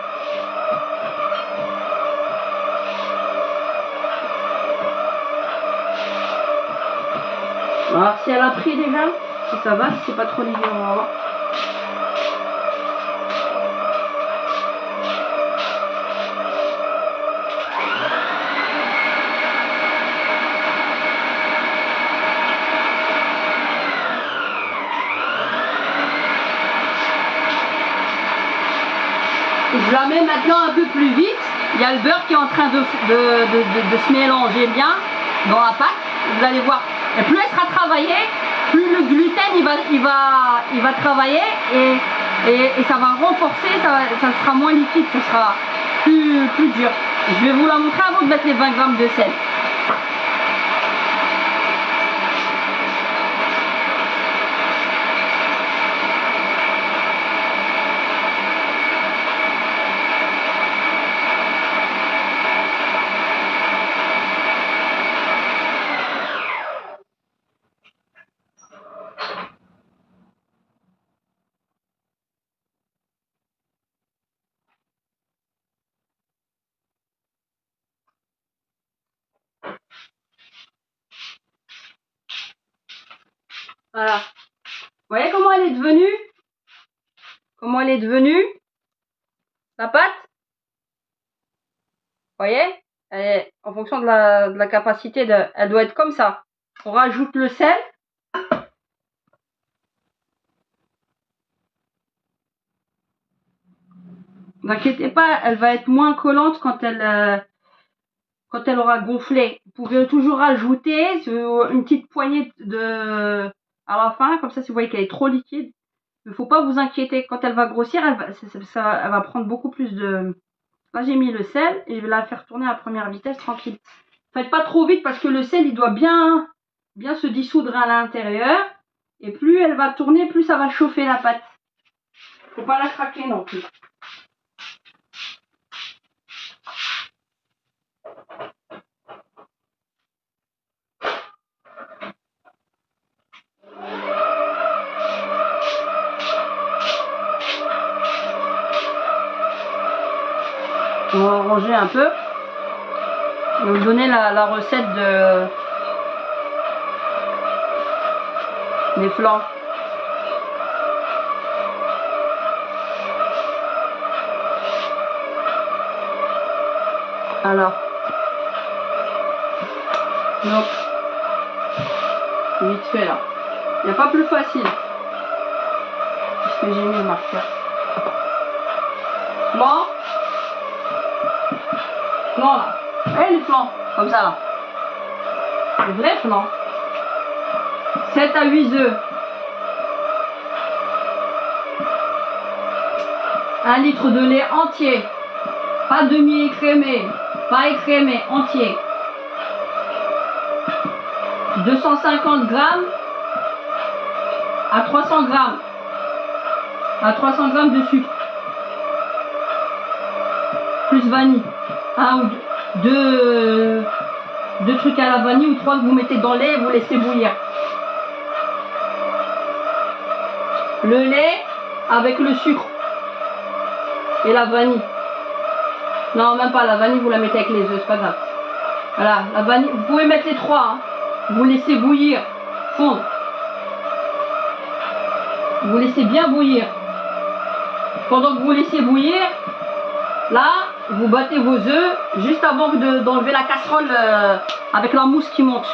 On va voir si elle a pris déjà. Si ça va, si c'est pas trop lié, on va voir. Je la mets maintenant un peu plus vite. Il y a le beurre qui est en train de, de, de, de, de se mélanger bien dans la pâte. Vous allez voir. Et plus elle sera travaillée, plus le gluten il va, il va, il va travailler et, et, et ça va renforcer, ça, ça sera moins liquide, ça sera plus, plus dur. Je vais vous la montrer avant de mettre les vingt grammes de sel. Voilà. Vous voyez comment elle est devenue? Comment elle est devenue? La pâte? Vous voyez? Elle est, en fonction de la, de la capacité, de, elle doit être comme ça. On rajoute le sel. Ne vous inquiétez pas, elle va être moins collante quand elle, euh, quand elle aura gonflé. Vous pouvez toujours rajouter une petite poignée de à la fin, comme ça si vous voyez qu'elle est trop liquide. Il ne faut pas vous inquiéter, quand elle va grossir, elle va, ça, ça, elle va prendre beaucoup plus de... Là j'ai mis le sel et je vais la faire tourner à première vitesse tranquille. Faites pas trop vite parce que le sel il doit bien, bien se dissoudre à l'intérieur. Et plus elle va tourner, plus ça va chauffer la pâte. Faut pas la craquer non plus. On va ranger un peu. Je vais vous donner la, la recette de des flancs. Alors, donc, vite fait là. Il n'y a pas plus facile. Parce que j'ai mis le marqueur. Flanc. Flanc là. Et les flancs, comme ça là. Le vrai flanc. sept à huit œufs. un litre de lait entier. Pas demi-écrémé. Pas écrémé, entier. deux cent cinquante grammes à trois cents grammes. À trois cents grammes de sucre. Plus vanille. Un ou deux, deux, deux trucs à la vanille ou trois que vous mettez dans le lait et vous laissez bouillir. Le lait avec le sucre et la vanille. Non, même pas, la vanille vous la mettez avec les œufs, c'est pas grave. Voilà, la vanille, vous pouvez mettre les trois, hein. Vous laissez bouillir, fondre. Vous laissez bien bouillir. Pendant que vous laissez bouillir, là, vous battez vos œufs juste avant d'enlever la casserole euh, avec la mousse qui monte.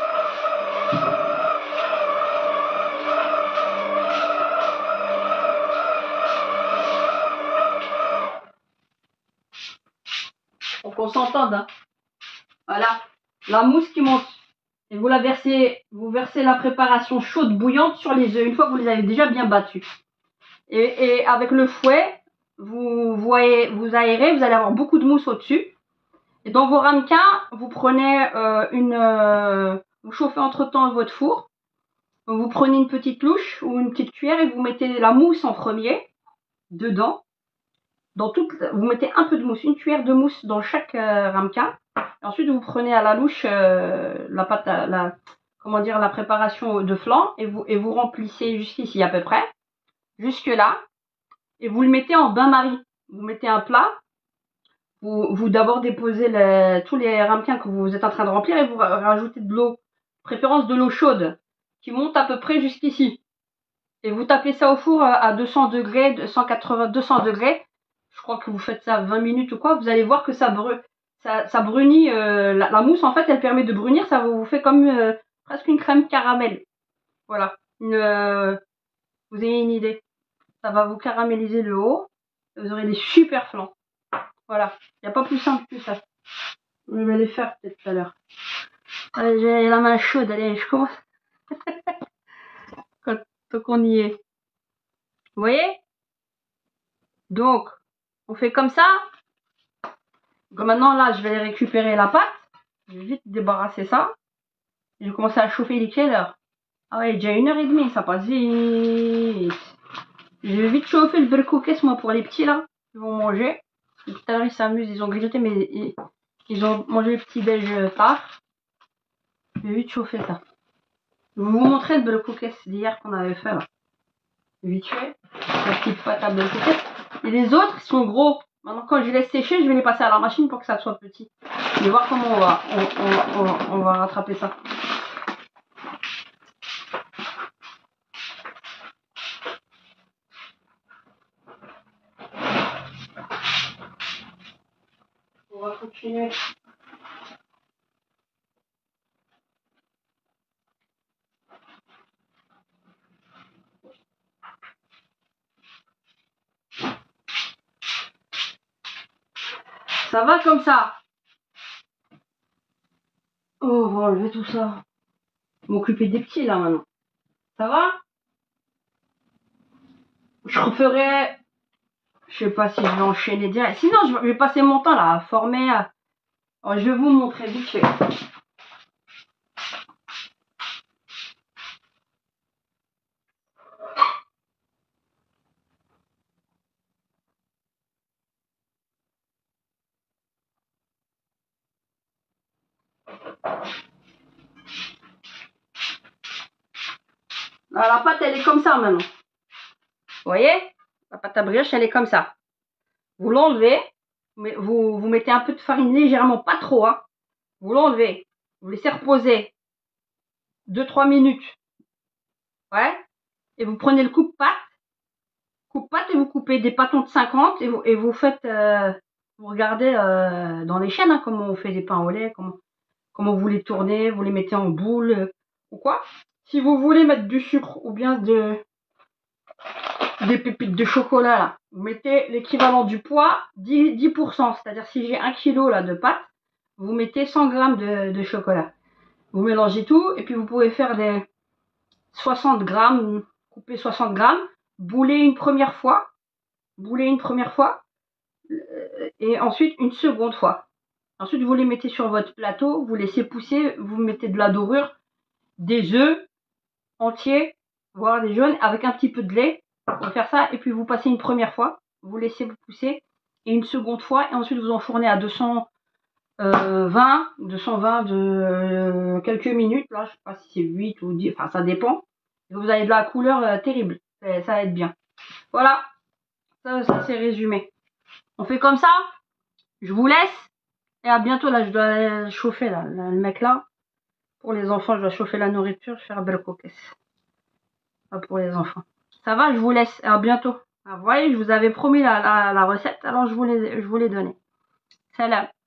Pour qu'on s'entende, hein. Voilà, la mousse qui monte. Et vous la versez, vous versez la préparation chaude, bouillante sur les œufs, une fois que vous les avez déjà bien battus. Et, et avec le fouet, vous voyez, vous aérez, vous allez avoir beaucoup de mousse au-dessus. Et dans vos ramequins, vous prenez euh, une... Euh, vous chauffez entre-temps votre four. Vous prenez une petite louche ou une petite cuillère et vous mettez la mousse en premier, dedans. Dans toute, vous mettez un peu de mousse, une cuillère de mousse dans chaque euh, ramequin. Et ensuite, vous prenez à la louche euh, la pâte, à, la, comment dire, la préparation de flan et vous, et vous remplissez jusqu'ici à peu près, jusque là, et vous le mettez en bain-marie. Vous mettez un plat, vous, vous d'abord déposez le, tous les ramequins que vous êtes en train de remplir et vous rajoutez de l'eau, préférence de l'eau chaude, qui monte à peu près jusqu'ici. Et vous tapez ça au four à deux cents degrés, cent quatre-vingts, deux cents degrés. Je crois que vous faites ça vingt minutes ou quoi, vous allez voir que ça, bru ça, ça brunit. Euh, la, la mousse, en fait, elle permet de brunir. Ça vous fait comme euh, presque une crème caramel. Voilà. Une, euh, vous avez une idée. Ça va vous caraméliser le haut. Vous aurez des super flancs. Voilà. Il n'y a pas plus simple que ça. Je vais les faire peut-être tout à l'heure. J'ai la main chaude. Allez, je commence. Quand on y est. Vous voyez? Donc, on fait comme ça. Donc maintenant, là, je vais récupérer la pâte. Je vais vite débarrasser ça. Je vais commencer à chauffer les quelle heure? Ah ouais, déjà une heure et demie, ça passe vite. Je vais vite chauffer le bercoquès, moi, pour les petits, là. Ils vont manger. Tout à l'heure, ils s'amusent, ils ont grignoté, mais ils, ils ont mangé le petit déj tard. Je vais vite chauffer ça. Je vais vous montrer le bercoquès d'hier qu'on avait fait, là. Vite fait. La petite pâte à bercoquès. Et les autres, ils sont gros. Maintenant, quand je les laisse sécher, je vais les passer à la machine pour que ça soit petit. Je vais voir comment on va, on, on, on, on va rattraper ça. On va continuer. Ça va comme ça. Oh, on va enlever tout ça. M'occuper des petits là maintenant. Ça va? Je referai. Je sais pas si je vais enchaîner direct. Sinon, je vais passer mon temps là à former. À... Alors, je vais vous montrer vite fait. Alors, la pâte, elle est comme ça maintenant. Vous voyez? La pâte à brioche, elle est comme ça. Vous l'enlevez, Mais vous, vous mettez un peu de farine légèrement, pas trop, hein. Vous l'enlevez, vous laissez reposer deux trois minutes. Ouais. Et vous prenez le coupe-pâte. Coupe-pâte et vous coupez des pâtons de cinquante et vous, et vous faites, euh, vous regardez euh, dans les chaînes hein, comment on fait des pains au lait, comment, comment vous les tournez, vous les mettez en boule euh, ou quoi. Si vous voulez mettre du sucre ou bien de, des pépites de chocolat là, vous mettez l'équivalent du poids dix pour cent, c'est-à-dire si j'ai un kilo là de pâte, vous mettez cent grammes de, de chocolat. Vous mélangez tout et puis vous pouvez faire des soixante grammes, couper soixante grammes, bouler une première fois, bouler une première fois et ensuite une seconde fois. Ensuite vous les mettez sur votre plateau, vous laissez pousser, vous mettez de la dorure, des œufs entiers, voire des jaunes avec un petit peu de lait. Vous pouvez faire ça et puis vous passez une première fois, vous laissez pousser et une seconde fois et ensuite vous enfournez à deux cent vingt, deux cent vingt de euh, quelques minutes. Là, je sais pas si c'est huit ou dix, enfin ça dépend. Et vous avez de la couleur euh, terrible, ça, ça va être bien. Voilà, ça, ça c'est résumé. On fait comme ça, je vous laisse et à bientôt. Là, je dois aller chauffer là, le mec là. Pour les enfants, je dois chauffer la nourriture, faire belle coquesse. Pas pour les enfants. Ça va, je vous laisse. À bientôt. Ah, vous voyez, je vous avais promis la, la, la recette, alors je vous l'ai je vous l'ai donnée. Salam.